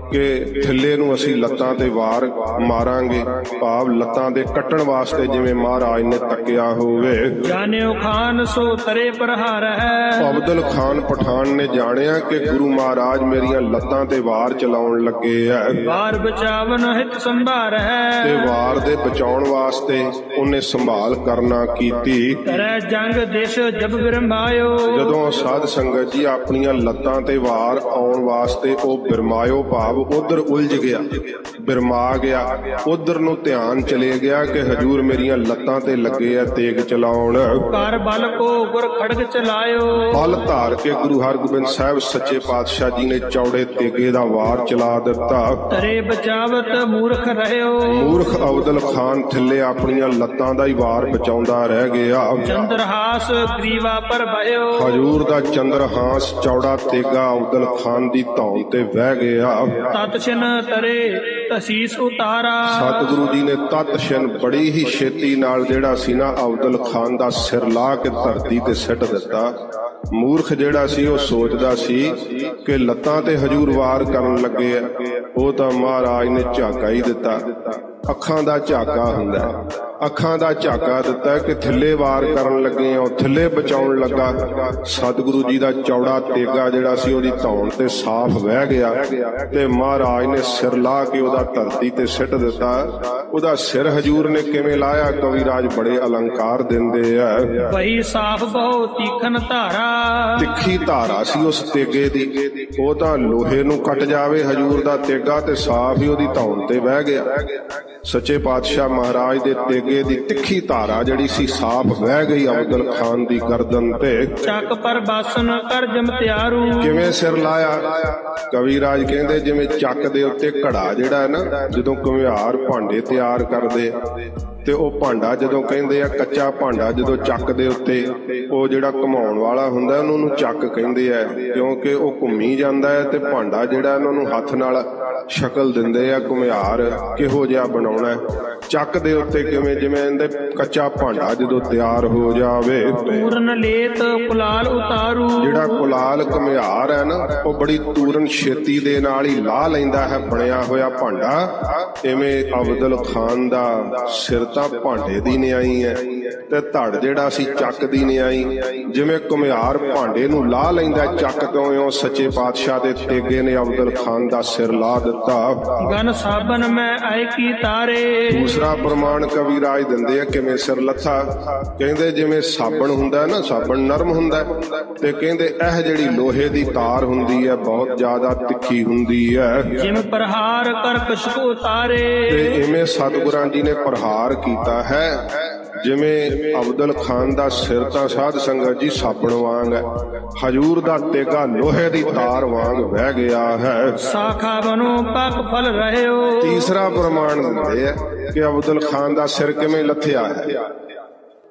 Speaker 2: ਕਿ ਥੱਲੇ ਨੂੰ ਅਸੀਂ ਲੱਤਾਂ ਤੇ ਵਾਰ ਮਾਰਾਂਗੇ, ਭਾਵ ਲੱਤਾਂ ਦੇ ਕੱਟਣ ਵਾਸਤੇ ਜਿਵੇਂ ਮਹਾਰਾਜ ਨੇ ਤੱਕਿਆ ਹੋਵੇ।
Speaker 1: ਜਾਣਿਓ ਖਾਨ ਸੋ ਤਰੇ ਪ੍ਰਹਾਰ ਹੈ,
Speaker 2: ਅਬਦੁਲ ਖਾਨ ਪਠਾਨ ਨੇ ਜਾਣਿਆ ਕਿ ਗੁਰੂ ਮਹਾਰਾਜ ਮੇਰੀਆਂ ਲੱਤਾਂ ਤੇ ਵਾਰ ਚਲਾਉਣ ਲੱਗੇ ਹੈ।
Speaker 1: ਵਾਰ ਬਚਾਵਨ ਹਿਤ ਸੰਭਾਰ ਹੈ,
Speaker 2: ਤੇ ਵਾਰ ਦੇ ਬਚਾਉਣ ਵਾਸਤੇ ਉਹਨੇ ਸੰਭਾਲ ਕਰਨਾ ਕੀਤੀ।
Speaker 1: ਤਰੇ ਜੰਗ ਦੇਸ਼ ਜਬ ਬਿਰਮਾਇਓ,
Speaker 2: ਜਦੋਂ ਸਾਧ ਸੰਗਤ ਜੀ ਆਪਣੀਆਂ ਲੱਤਾਂ ਤੇ ਵਾਰ ਆਉਣ ਵਾਸਤੇ ਉਹ ਬਿਰਮਾਇਓ, ਭਾਵ ਉਧਰ ਉਲਝ ਗਿਆ, ਬਿਰਮਾ ਗਿਆ, ਉਧਰ ਨੂੰ ਧਿਆਨ ਚਲੇ ਗਿਆ ਕਿ ਹਜੂਰ ਮੇਰੀਆਂ ਲੱਤਾਂ ਤੇ ਲੱਗੇ ਆ ਤੇਗ ਚਲਾਉਣ।
Speaker 1: ਕਰ ਬਲ ਕੋ ਗੁਰ ਖੜਗ ਚਲਾਇਓ,
Speaker 2: ਬਲ ਧਾਰ ਕੇ ਗੁਰੂ ਹਰਗੋਬਿੰਦ ਸਾਹਿਬ ਸੱਚੇ ਪਾਤਸ਼ਾਹ ਜੀ ਨੇ ਚੌੜੇ ਤੇਗੇ ਦਾ ਵਾਰ ਚਲਾ ਦਿੱਤਾ।
Speaker 1: ਤਰੇ ਬਚਾਵਤ ਮੂਰਖ ਰਹਿਓ,
Speaker 2: ਮੂਰਖ ਅਬਦੁਲ ਖਾਨ ਥੱਲੇ ਆਪਣੀਆਂ ਲੱਤਾਂ ਦਾ ਹੀ ਵਾਰ ਬਚਾਉਂਦਾ ਰਹਿ ਗਿਆ।
Speaker 1: ਚੰਦਰਹਾਸ ਗਰੀਵਾ ਪਰ ਭਇਓ,
Speaker 2: ਹਜੂਰ ਦਾ ਚੰਦਰਹਾਸ ਚੌੜਾ ਤੇਗਾ ਅਬਦੁਲ ਖਾਨ ਦੀ ਧੌਣ ਤੇ ਵਹਿ ਗਿਆ।
Speaker 1: ਤਤ ਛਿਨ ਤਰੇ ਤਸੀਸ ਉਤਾਰਾ,
Speaker 2: ਸਤਿਗੁਰੂ ਜੀ ਨੇ ਤਤ ਛਿਨ ਬੜੀ ਹੀ ਛੇਤੀ ਨਾਲ ਜਿਹੜਾ ਸੀ ਨਾ ਅਬਦੁਲ ਖਾਨ ਦਾ ਸਿਰ ਲਾ ਕੇ ਧਰਤੀ ਤੇ ਸਿੱਟ ਦਿੱਤਾ। ਮੂਰਖ ਜਿਹੜਾ ਸੀ ਉਹ ਸੋਚਦਾ ਸੀ ਕਿ ਲੱਤਾਂ ਤੇ ਹਜੂਰ ਵਾਰ ਕਰਨ ਲੱਗੇ ਆ, ਉਹ ਤਾਂ ਮਹਾਰਾਜ ਨੇ ਝਾਕਾ ਹੀ ਦਿੱਤਾ। ਅੱਖਾਂ ਦਾ ਝਾਕਾ ਹੁੰਦਾ, ਅੱਖਾਂ ਦਾ ਝਾਕਾ ਦਿੱਤਾ ਕਿ ਥੱਲੇ ਵਾਰ ਕਰਨ ਲੱਗੇ ਆ, ਉਹ ਥੱਲੇ ਬਚਾਉਣ ਲੱਗਾ। ਸਤਿਗੁਰੂ ਜੀ ਦਾ ਚੌੜਾ ਤੇਗਾ ਜਿਹੜਾ ਸੀ ਉਹਦੀ ਧੌਣ ਤੇ ਸਾਫ਼ ਵਹਿ ਗਿਆ ਤੇ ਮਹਾਰਾਜ ਨੇ ਸਿਰ ਲਾ ਕੇ ਉਹਦਾ ਧਰਤੀ ਤੇ ਸਿੱਟ ਦਿੱਤਾ। ਉਹਦਾ ਸਿਰ ਹਜੂਰ ਨੇ ਕਿਵੇਂ ਲਾਇਆ, ਕਵਿਰਾਜ ਬੜੇ ਅਲੰਕਾਰ ਦਿੰਦੇ ਆ।
Speaker 1: ਵਹੀ ਸਾਫ ਬਹੁ ਤੀਖਨ ਧਾਰਾ,
Speaker 2: ਤਿੱਖੀ ਧਾਰਾ ਸੀ ਉਸ ਤੇਗੇ ਦੀ, ਉਹ ਤਾਂ ਲੋਹੇ ਨੂੰ ਕੱਟ ਜਾਵੇ ਹਜੂਰ ਦਾ ਤੇਗਾ ਤੇ ਸਾਫ਼ ਹੀ ਉਹਦੀ ਧੌਣ ਤੇ ਵਹਿ ਗਿਆ। ਸੱਚੇ ਪਾਤਸ਼ਾਹ ਮਹਾਰਾਜ ਦੇ ਤੇਗੇ ਦੀ ਤਿੱਖੀ ਧਾਰਾ ਜਿਹੜੀ ਸੀ ਸਾਫ਼ ਵਹਿ ਗਈ ਅਬਦੁਲ ਖਾਨ ਦੀ ਗਰਦਨ ਤੇ।
Speaker 1: ਚੱਕ ਪਰ ਬਾਸਨ ਕਰ ਜਮਤਿਆਰੂ,
Speaker 2: ਕਿਵੇਂ ਸਿਰ ਲਾਇਆ, ਕਵਿਰਾਜ ਕਹਿੰਦੇ ਜਿਵੇਂ ਚੱਕ ਦੇ ਉੱਤੇ ਘੜਾ ਜਿਹੜਾ ਹੈ ਨਾ, ਜਦੋਂ ਘੁਮਿਆਰ ਭਾਂਡੇ ਤਿਆਰ ਕਰਦੇ ਤੇ ਉਹ ਭਾਂਡਾ ਜਦੋਂ ਕਹਿੰਦੇ ਆ ਕੱਚਾ ਭਾਂਡਾ ਜਦੋਂ ਚੱਕ ਦੇ ਉੱਤੇ ਉਹ ਜਿਹੜਾ ਘੁਮਾਉਣ ਵਾਲਾ ਹੁੰਦਾ ਉਹਨੂੰ ਚੱਕ ਕਹਿੰਦੇ ਆ, ਕਿਉਂਕਿ ਉਹ ਘੁੰਮੀ ਜਾਂਦਾ ਹੈ ਤੇ ਭਾਂਡਾ ਜਿਹੜਾ ਉਹਨਾਂ ਨੂੰ ਹੱਥ ਨਾਲ ਸ਼ਕਲ ਦਿੰਦੇ ਆ ਘੁਮਿਆਰ ਕਿਹੋ ਜਿਹਾ ਬਣਾਉਣਾ। ਚੱਕ ਦੇ ਉੱਤੇ ਕਿਵੇਂ ਜਿਵੇਂ ਇਹਦੇ ਕੱਚਾ ਭਾਂਡਾ ਜਦੋਂ ਤਿਆਰ ਹੋ ਜਾਵੇ,
Speaker 1: ਤੂਰਨ ਲੇਤ ਕੁਲਾਲ ਉਤਾਰੂ,
Speaker 2: ਜਿਹੜਾ ਕੁਲਾਲ ਘੁਮਿਆਰ ਹੈ ਨਾ ਉਹ ਬੜੀ ਤੂਰਨ ਛੇਤੀ ਦੇ ਨਾਲ ਹੀ ਲਾਹ ਲੈਂਦਾ ਹੈ ਬਣਿਆ ਹੋਇਆ ਭਾਂਡਾ। ਇਵੇਂ ਅਬਦੁਲ ਖਾਨ ਦਾ ਸਿਰ ਤਾਂ ਭਾਂਡੇ ਦੀ ਨਿਆਈ ਹੈ ਤੇ ਧੜ ਜਿਹੜਾ ਸੀ ਚੱਕ ਦੀ ਨਿਆਈ। ਜਿਵੇਂ ਘੁਮਿਆਰ ਭਾਂਡੇ ਨੂੰ ਲਾਹ ਲੈਂਦਾ ਚੱਕ ਤੋਂ, ਉਹ ਸੱਚੇ ਪਾਤਸ਼ਾਹ ਦੇ ਤੇਗੇ ਨੇ ਅਬਦੁਲ ਖਾਨ ਦਾ ਸਿਰ ਲਾ ਦਿੱਤਾ।
Speaker 1: ਗਨ ਸਾਬਨ ਮੈਂ ਆਏ ਕੀ ਤਾਰੇ,
Speaker 2: ਦੂਸਰਾ ਪ੍ਰਮਾਣ ਕਵਿਰਾਜ ਦਿੰਦੇ ਆ ਕਿਵੇਂ ਸਿਰ ਲੱਥਾ। ਕਹਿੰਦੇ ਜਿਵੇਂ ਸਾਬਣ ਹੁੰਦਾ ਨਾ, ਸਾਬਣ ਨਰਮ ਹੁੰਦਾ ਤੇ ਕਹਿੰਦੇ ਇਹ ਜਿਹੜੀ ਲੋਹੇ ਦੀ ਤਾਰ ਹੁੰਦੀ ਹੈ ਬਹੁਤ ਜ਼ਿਆਦਾ ਤਿੱਖੀ ਹੁੰਦੀ ਹੈ।
Speaker 1: ਜਿਵੇਂ ਪ੍ਰਹਾਰ ਕਰ ਕਸ਼ਕੋ ਤਾਰੇ,
Speaker 2: ਤੇ ਇਵੇਂ ਸਤਿਗੁਰਾਂ ਜੀ ਨੇ ਪ੍ਰਹਾਰ ਕੀਤਾ ਹੈ। ਜਿਵੇਂ ਅਬਦੁਲ ਖਾਨ ਦਾ ਸਿਰ ਤਾਂ ਸਾਧ ਸੰਗਤ ਜੀ ਸਾਬਣ ਵਾਂਗ ਹੈ, ਹਜੂਰ ਦਾ ਤੇਗਾ ਲੋਹੇ ਦੀ ਤਾਰ ਵਾਂਗ ਵਹਿ ਗਿਆ ਹੈ।
Speaker 1: ਸਾਖਾ ਬਨੋ ਪੱਕ ਫਲ ਰਹਿਓ,
Speaker 2: ਤੀਸਰਾ ਪ੍ਰਮਾਣ ਦਿੰਦੇ ਆ ਕਿ ਅਬਦੁਲ ਖਾਨ ਦਾ ਸਿਰ ਕਿਵੇਂ ਲੱਥਿਆ ਹੈ।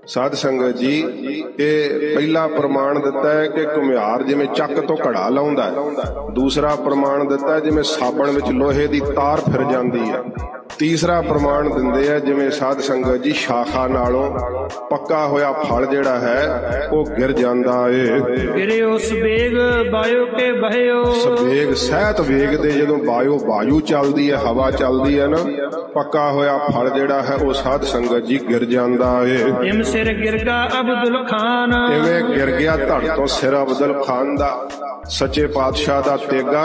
Speaker 2: ਸਾਧ ਸੰਗਤ ਜੀ, ਇਹ ਪਹਿਲਾ ਪ੍ਰਮਾਣ ਦਿੱਤਾ ਹੈ ਕਿ ਘੁਮਿਆਰ ਜਿਵੇਂ ਚੱਕ ਤੋਂ ਘੜਾ ਲਾਉਂਦਾ, ਦੂਸਰਾ ਪ੍ਰਮਾਣ ਦਿੱਤਾ ਜਿਵੇਂ ਸਾਬਣ ਵਿੱਚ ਲੋਹੇ ਦੀ ਤਾਰ ਫਿਰ ਜਾਂਦੀ ਹੈ, ਤੀਸਰਾ ਪ੍ਰਮਾਣ ਦਿੰਦੇ ਆ ਜਿਵੇਂ ਸਾਧ ਸੰਗਤ ਜੀ ਸ਼ਾਖਾ ਨਾਲੋਂ ਪੱਕਾ ਹੋਇਆ ਫਲ ਜਿਹੜਾ ਹੈ ਉਹ ਗਿਰ ਜਾਂਦਾ ਏ।
Speaker 1: ਗਿਰਿਓ ਸਵੇਗ ਬਾਇਓ ਕੇ ਬਹਿਓ,
Speaker 2: ਸਵੇਗ ਸਹਿਤ ਵੇਗ ਦੇ ਜਦੋਂ ਬਾਇਓ ਵਾਯੂ ਚੱਲਦੀ ਹੈ, ਹਵਾ ਚੱਲਦੀ ਹੈ ਨਾ, ਪੱਕਾ ਹੋਇਆ ਫਲ ਜਿਹੜਾ ਹੈ ਉਹ ਸਾਧ ਸੰਗਤ ਜੀ ਗਿਰ ਜਾਂਦਾ ਏ।
Speaker 1: ਜਿਮ ਸਿਰ ਗਿਰਗਾ ਅਬਦੁਲ ਖਾਨ,
Speaker 2: ਇਵੇਂ ਗਿਰ ਗਿਆ ਧੜ ਤੋਂ ਸਿਰ ਅਬਦੁਲ ਖਾਨ ਦਾ। ਸੱਚੇ ਪਾਤਸ਼ਾਹ ਦਾ ਤੇਗਾ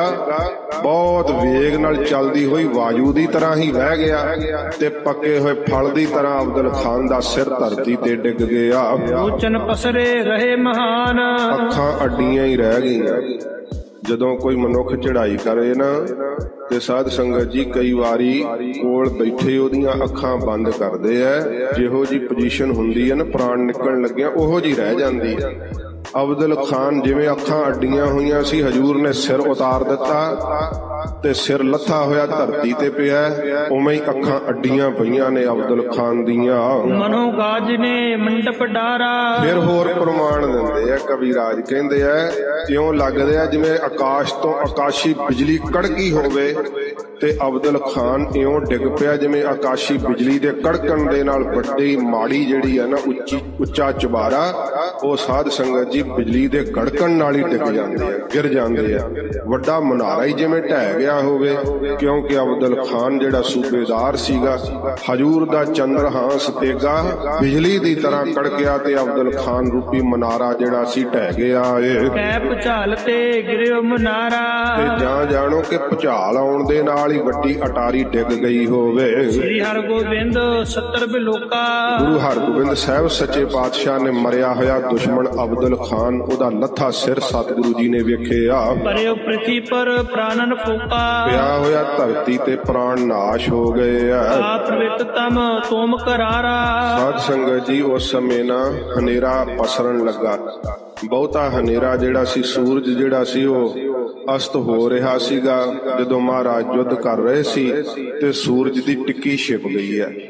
Speaker 2: ਬਹੁਤ ਵੇਗ ਨਾਲ ਚੱਲਦੀ ਹੋਈ ਵਾਯੂ ਦੀ ਤਰ੍ਹਾਂ ਹੀ ਵਹਿ ਗਿਆ ਤੇ ਪੱਕੇ ਹੋਏ ਫਲ ਦੀ ਤਰ੍ਹਾਂ ਅਬਦੁਲ ਖਾਨ ਦਾ ਸਿਰ ਧਰਤੀ ਤੇ ਡਿੱਗ ਗਿਆ।
Speaker 1: ਲੋਚਨ ਪਸਰੇ ਰਹੇ ਮਹਾਨ,
Speaker 2: ਅੱਖਾਂ ਅੱਡੀਆਂ ਹੀ ਰਹਿ ਗਈਆਂ। ਜਦੋਂ ਕੋਈ ਮਨੁੱਖ ਚੜ੍ਹਾਈ ਕਰੇ ਨਾ ਤੇ ਸਾਧ ਸੰਗਤ ਜੀ ਕਈ ਵਾਰੀ ਕੋਲ ਬੈਠੇ ਉਹਦੀਆਂ ਅੱਖਾਂ ਬੰਦ ਕਰਦੇ ਐ। ਜਿਹੋ ਜੀ ਪੋਜੀਸ਼ਨ ਹੁੰਦੀ ਹੈ ਨਾ ਪ੍ਰਾਣ ਨਿਕਲਣ ਲੱਗਿਆ ਉਹੋ ਜੀ ਰਹਿ ਜਾਂਦੀ ਹੈ। ਅਬਦੁਲ ਖਾਨ ਜਿਵੇਂ ਅੱਖਾਂ ਅੱਡੀਆਂ ਹੋਈਆਂ ਸੀ, ਹਜੂਰ ਨੇ ਸਿਰ ਉਤਾਰ ਦਿੱਤਾ ਤੇ ਸਿਰ ਲੱਥਾ ਹੋਇਆ ਧਰਤੀ ਤੇ ਪਿਆ, ਉਵੇਂ ਹੀ ਅੱਖਾਂ ਅੱਡੀਆਂ ਪਈਆਂ ਨੇ ਅਬਦੁਲ ਖਾਨ ਦੀਆਂ।
Speaker 1: ਮਨੋ ਗਾਜ ਨੇ ਮੰਡਪ ਡਾਰਾ,
Speaker 2: ਫਿਰ ਹੋਰ ਪ੍ਰਮਾਣ ਦਿੰਦੇ ਆ ਕਵੀ ਰਾਜ, ਕਹਿੰਦੇ ਆ ਇਉਂ ਲੱਗਦੇ ਆ ਜਿਵੇਂ ਆਕਾਸ਼ ਤੋਂ ਆਕਾਸ਼ੀ ਬਿਜਲੀ ਕੜਕੀ ਹੋਵੇ ਤੇ ਅਬਦੁਲ ਖਾਨ ਇਉਂ ਡਿੱਗ ਪਿਆ ਜਿਵੇਂ ਆਕਾਸ਼ੀ ਬਿਜਲੀ ਦੇ ਕੜਕਣ ਦੇ ਨਾਲ ਵੱਡੀ ਮਾੜੀ ਜਿਹੜੀ ਆ ਨਾ ਉੱਚੀ ਉੱਚਾ ਚੁਬਾਰਾ, ਉਹ ਸਾਧ ਸੰਗਤ ਜੀ ਬਿਜਲੀ ਦੇ ਗੜਕਣ ਨਾਲ ਹੀ ਡਿੱਗ ਜਾਂਦੇ ਆ, ਗਿਰ ਜਾਂਦੇ ਆ। ਵੱਡਾ ਮਨਾਰਾ ਹੀ ਜਿਵੇਂ ਢਹਿ ਗਿਆ ਹੋਵੇ, ਕਿਉਂਕਿ ਅਬਦੁਲ ਖਾਨ ਜਿਹੜਾ ਸੂਬੇਦਾਰ ਸੀਗਾ, ਹਜੂਰ ਦਾ ਚੰਦਰਹਾਸ ਤੇਗਾ ਬਿਜਲੀ ਦੀ ਤਰ੍ਹਾਂ ਕੜਕਿਆ ਤੇ ਅਬਦੁਲ ਖਾਨ ਰੂਪੀ ਮਨਾਰਾ ਜਿਹੜਾ ਸੀ ਢਹਿ ਗਿਆ ਏ।
Speaker 1: ਕੈ ਭੁਚਾਲ ਤੇ ਗਿਰਿਓ ਮਨਾਰਾ,
Speaker 2: ਤੇ ਜਾਂ ਜਾਣੋ ਕਿ ਭੁਚਾਲ ਆਉਣ ਦੇ ਨਾਲ ਹੀ ਵੱਡੀ ਅਟਾਰੀ ਡਿੱਗ ਗਈ ਹੋਵੇ।
Speaker 1: ਸ੍ਰੀ ਹਰਗੋਬਿੰਦ ਸੱਤਰ ਬਿਲੋਕਾ,
Speaker 2: ਗੁਰੂ ਹਰਗੋਬਿੰਦ ਸਾਹਿਬ ਸੱਚੇ ਪਾਤਸ਼ਾਹ ਨੇ ਮਰਿਆ ਹੋਇਆ ਦੁਸ਼ਮਣ ਅਬਦੁਲ ਖਾਨ, ਉਹਦਾ ਲੱਥਾ ਸਿਰ ਸਤਿਗੁਰੂ ਜੀ ਨੇ ਵੇਖਿਆ।
Speaker 1: ਪਰਿਓ ਪ੍ਰਿਥੀ ਪਰ ਪ੍ਰਾਨਨ ਫੂਕਾ,
Speaker 2: ਪਿਆ ਹੋਇਆ ਧਰਤੀ ਤੇ ਪ੍ਰਾਣ ਨਾਸ਼ ਹੋ ਗਏ ਆ।
Speaker 1: ਆਪ ਵਿਤ ਤਮ ਤੋਮ ਕਰਾਰਾ,
Speaker 2: ਸਾਧ ਸੰਗਤ ਜੀ ਉਸ ਸਮੇਂ ਨਾ ਹਨੇਰਾ ਪਸਰਨ ਲੱਗਾ। ਬਹੁਤਾ ਹਨੇਰਾ ਜਿਹੜਾ ਸੀ, ਸੂਰਜ ਜਿਹੜਾ ਸੀ ਉਹ ਅਸਤ ਹੋ ਰਿਹਾ ਸੀਗਾ। ਜਦੋਂ ਮਹਾਰਾਜ ਯੁੱਧ ਕਰ ਰਹੇ ਸੀ ਤੇ ਸੂਰਜ ਦੀ ਟਿੱਕੀ ਛਿਪ ਗਈ ਹੈ।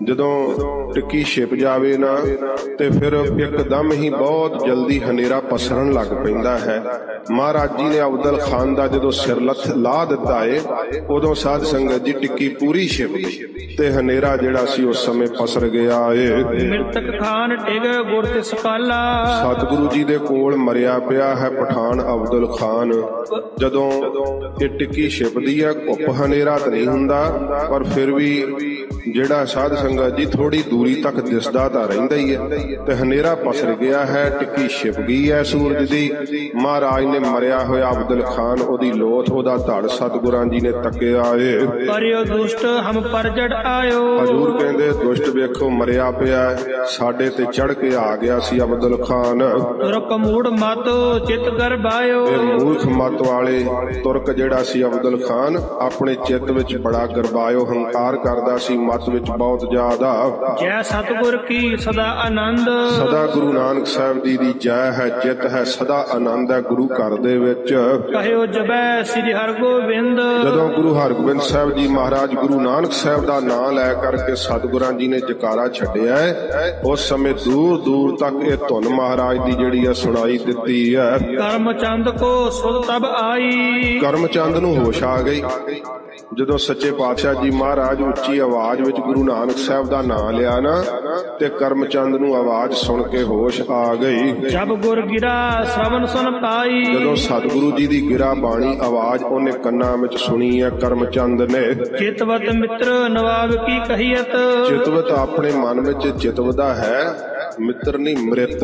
Speaker 2: ਜਦੋਂ ਟਿੱਕੀ ਛਿਪ ਜਾਵੇ ਨਾ ਤੇ ਫਿਰ ਇੱਕਦਮ ਹੀ ਬਹੁਤ ਜਲਦੀ ਹਨੇਰਾ ਪਸਰਨ ਲੱਗ ਪੈਂਦਾ ਹੈ। ਮਹਾਰਾਜ ਜੀ ਨੇ ਅਬਦੁਲ ਖਾਨ ਦਾ ਜਦੋਂ ਸਿਰ ਲੱਥ ਲਾ ਦਿੱਤਾ ਏ, ਉਦੋਂ ਸਾਧ ਸੰਗਤ ਜੀ ਟਿੱਕੀ ਪੂਰੀ ਛਿਪ ਗਈ ਤੇ ਹਨੇਰਾ ਜਿਹੜਾ ਸੀ ਉਸ ਸਮੇਂ ਪਸਰ ਗਿਆ ਏ।
Speaker 1: ਮਿਰਤਕ ਖਾਨ ਟਿਗ ਗੁਰ ਤਿਸ ਪਾਲਾ,
Speaker 2: ਸਤਿਗੁਰੂ ਜੀ ਦੇ ਕੋਲ ਮਰਿਆ ਪਿਆ ਹੈ ਪਠਾਨ ਅਬਦੁਲ ਖਾਨ। ਜਦੋਂ ਇਹ ਟਿੱਕੀ ਛਿਪਦੀ ਹੈ, ਘੁੱਪ ਹਨੇਰਾ ਤਾਂ ਨਹੀਂ ਹੁੰਦਾ, ਪਰ ਫਿਰ ਵੀ ਜਿਹੜਾ ਸਾਧ ਸੰਗਤ ਜੀ ਥੋੜੀ ਦੂਰੀ ਤੱਕ ਦਿਸਦਾ ਤਾਂ ਰਹਿੰਦਾ ਹੀ ਹੈ ਤੇ ਹਨੇਰਾ ਪਸਰ ਗਿਆ ਹੈ, ਟਿੱਕੀ ਛਿਪ ਗਈ ਹੈ ਸੂਰਜ ਦੀ। ਮਹਾਰਾਜ ਨੇ ਮਰਿਆ ਹੋਇਆ ਅਬਦੁਲ ਖਾਨ, ਉਹਦੀ ਲੋਥ, ਉਹਦਾ ਧੜ ਸਤਿਗੁਰਾਂ ਜੀ ਨੇ ਤੱਕਿਆ ਏ।
Speaker 1: ਪਰਿਓ ਦੁਸ਼ਟ ਹਮ ਪਰਜੜ ਆਇਓ,
Speaker 2: ਹਜੂਰ ਕਹਿੰਦੇ ਦੁਸ਼ਟ ਵੇਖੋ ਮਰਿਆ ਪਿਆ, ਸਾਡੇ ਤੇ ਚੜ ਕੇ ਆ ਗਿਆ ਸੀ ਅਬਦੁਲ ਖਾਨ।
Speaker 1: ਤੁਰਕ ਮੂੜ ਮਤ ਚਿਤ ਗਰਬਾਇਓ,
Speaker 2: ਇਹ ਮੂਰਖ ਮਤ ਵਾਲੇ ਤੁਰਕ ਜਿਹੜਾ ਸੀ ਅਬਦੁਲ ਖਾਨ, ਆਪਣੇ ਚਿੱਤ ਵਿੱਚ ਬੜਾ ਗਰਬਾਇਓ, ਹੰਕਾਰ ਕਰਦਾ ਸੀ, ਮਤ ਵਿੱਚ ਬਹੁਤ ਜ਼ਿਆਦਾ।
Speaker 1: ਜੈ ਸਤਿਗੁਰ ਕੀ ਸਦਾ ਆਨੰਦ,
Speaker 2: ਸਦਾ ਗੁਰੂ ਨਾਨਕ ਸਾਹਿਬ ਜੀ ਦੀ ਜੈ ਹੈ, ਜਿੱਤ ਹੈ, ਸਦਾ ਆਨੰਦ ਹੈ ਗੁਰੂ ਘਰ ਦੇ ਵਿੱਚ।
Speaker 1: ਕਹਿਓ ਜਬੈ ਸ੍ਰੀ ਹਰਗੋਬਿੰਦ,
Speaker 2: ਜਦੋਂ ਗੁਰੂ ਹਰਗੋਬਿੰਦ ਸਾਹਿਬ ਜੀ ਮਹਾਰਾਜ ਗੁਰੂ ਨਾਨਕ ਸਾਹਿਬ ਦਾ ਨਾਮ ਲੈ ਕਰਕੇ ਸਤਿਗੁਰਾਂ ਜੀ ਨੇ ਜਕਾਰਾ ਛੱਡਿਆ ਹੈ, ਉਸ ਸਮੇਂ ਦੂਰ ਦੂਰ ਤੱਕ ਇਹ ਧੁਨ ਮਹਾਰਾਜ ਦੀ ਜਿਹੜੀ ਹੈ ਸੁਣਾਈ ਦਿੱਤੀ ਹੈ।
Speaker 1: ਕਰਮ ਚੰਦ ਕੋ ਸੁਧ ਤਬ ਆਈ,
Speaker 2: ਕਰਮ ਚੰਦ ਨੂੰ ਹੋਸ਼ ਆ ਗਈ ਜਦੋਂ ਸੱਚੇ ਪਾਤਸ਼ਾਹ ਜੀ ਮਹਾਰਾਜ ਉੱਚੀ ਆਵਾਜ਼ ਵਿੱਚ ਗੁਰੂ ਨਾਨਕ ਸਾਹਿਬ ਦਾ ਨਾਮ ਲਿਆ ਨਾ, ਤੇ ਕਰਮ ਚੰਦ ਨੂੰ ਆਵਾਜ਼ ਸੁਣ ਕੇ ਹੋਸ਼ ਆ ਗਈ।
Speaker 1: ਜਬ ਗੁਰ ਗਿਰਾ ਸ਼ਰਵਨ ਸੁਨ ਪਾਈ,
Speaker 2: ਜਦੋਂ ਸਤਿਗੁਰੂ ਜੀ ਦੀ ਗਿਰਾ ਬਾਣੀ ਆਵਾਜ਼ ਉਹਨੇ ਕੰਨਾਂ ਵਿੱਚ ਸੁਣੀ ਹੈ ਕਰਮ ਚੰਦ ਨੇ।
Speaker 1: ਚਿਤਵਤ ਮਿੱਤਰ ਨਵਾਬ ਕੀ ਕਹੀਅਤ,
Speaker 2: ਚਿਤਵਤ ਆਪਣੇ ਮਨ ਵਿੱਚ ਚਿਤਵਦਾ ਹੈ, ਮਿੱਤਰ ਨਹੀਂ ਮ੍ਰਿਤ।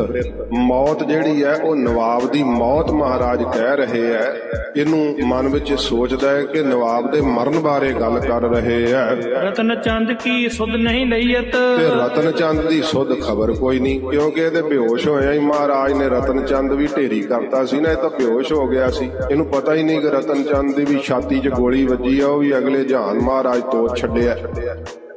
Speaker 2: ਮੌਤ ਜਿਹੜੀ ਹੈ ਉਹ ਨਵਾਬ ਦੀ ਮੌਤ ਮਹਾਰਾਜ ਕਹਿ ਰਹੇ ਹੈ। ਇਹਨੂੰ ਮਨ ਵਿੱਚ ਸੋਚਦਾ ਹੈ ਕਿ ਨਵਾਬ ਦੇ ਮਰਨ ਬਾਰੇ ਗੱਲ ਕਰ ਰਹੇ ਹੈ।
Speaker 1: ਰਤਨ ਚੰਦ ਕੀ ਸੁਧ ਨਹੀਂ ਲਈਅਤ,
Speaker 2: ਤੇ ਰਤਨ ਚੰਦ ਦੀ ਸੁਧ ਖਬਰ ਕੋਈ ਨਹੀਂ, ਕਿਉਂਕਿ ਇਹਦੇ ਬੇਹੋਸ਼ ਹੋਇਆ ਹੀ ਮਹਾਰਾਜ ਨੇ ਰਤਨ ਚੰਦ ਵੀ ਢੇਰੀ ਕਰਤਾ ਸੀ ਨਾ, ਇਹ ਤਾਂ ਬੇਹੋਸ਼ ਹੋ ਗਿਆ ਸੀ। ਇਹਨੂੰ ਪਤਾ ਹੀ ਨਹੀਂ ਕਿ ਰਤਨ ਚੰਦ ਦੀ ਵੀ ਛਾਤੀ 'ਚ ਗੋਲੀ ਵੱਜੀ ਆ, ਉਹ ਵੀ ਅਗਲੇ ਜਹਾਨ ਮਹਾਰਾਜ ਤੋੜ ਛੱਡਿਆ।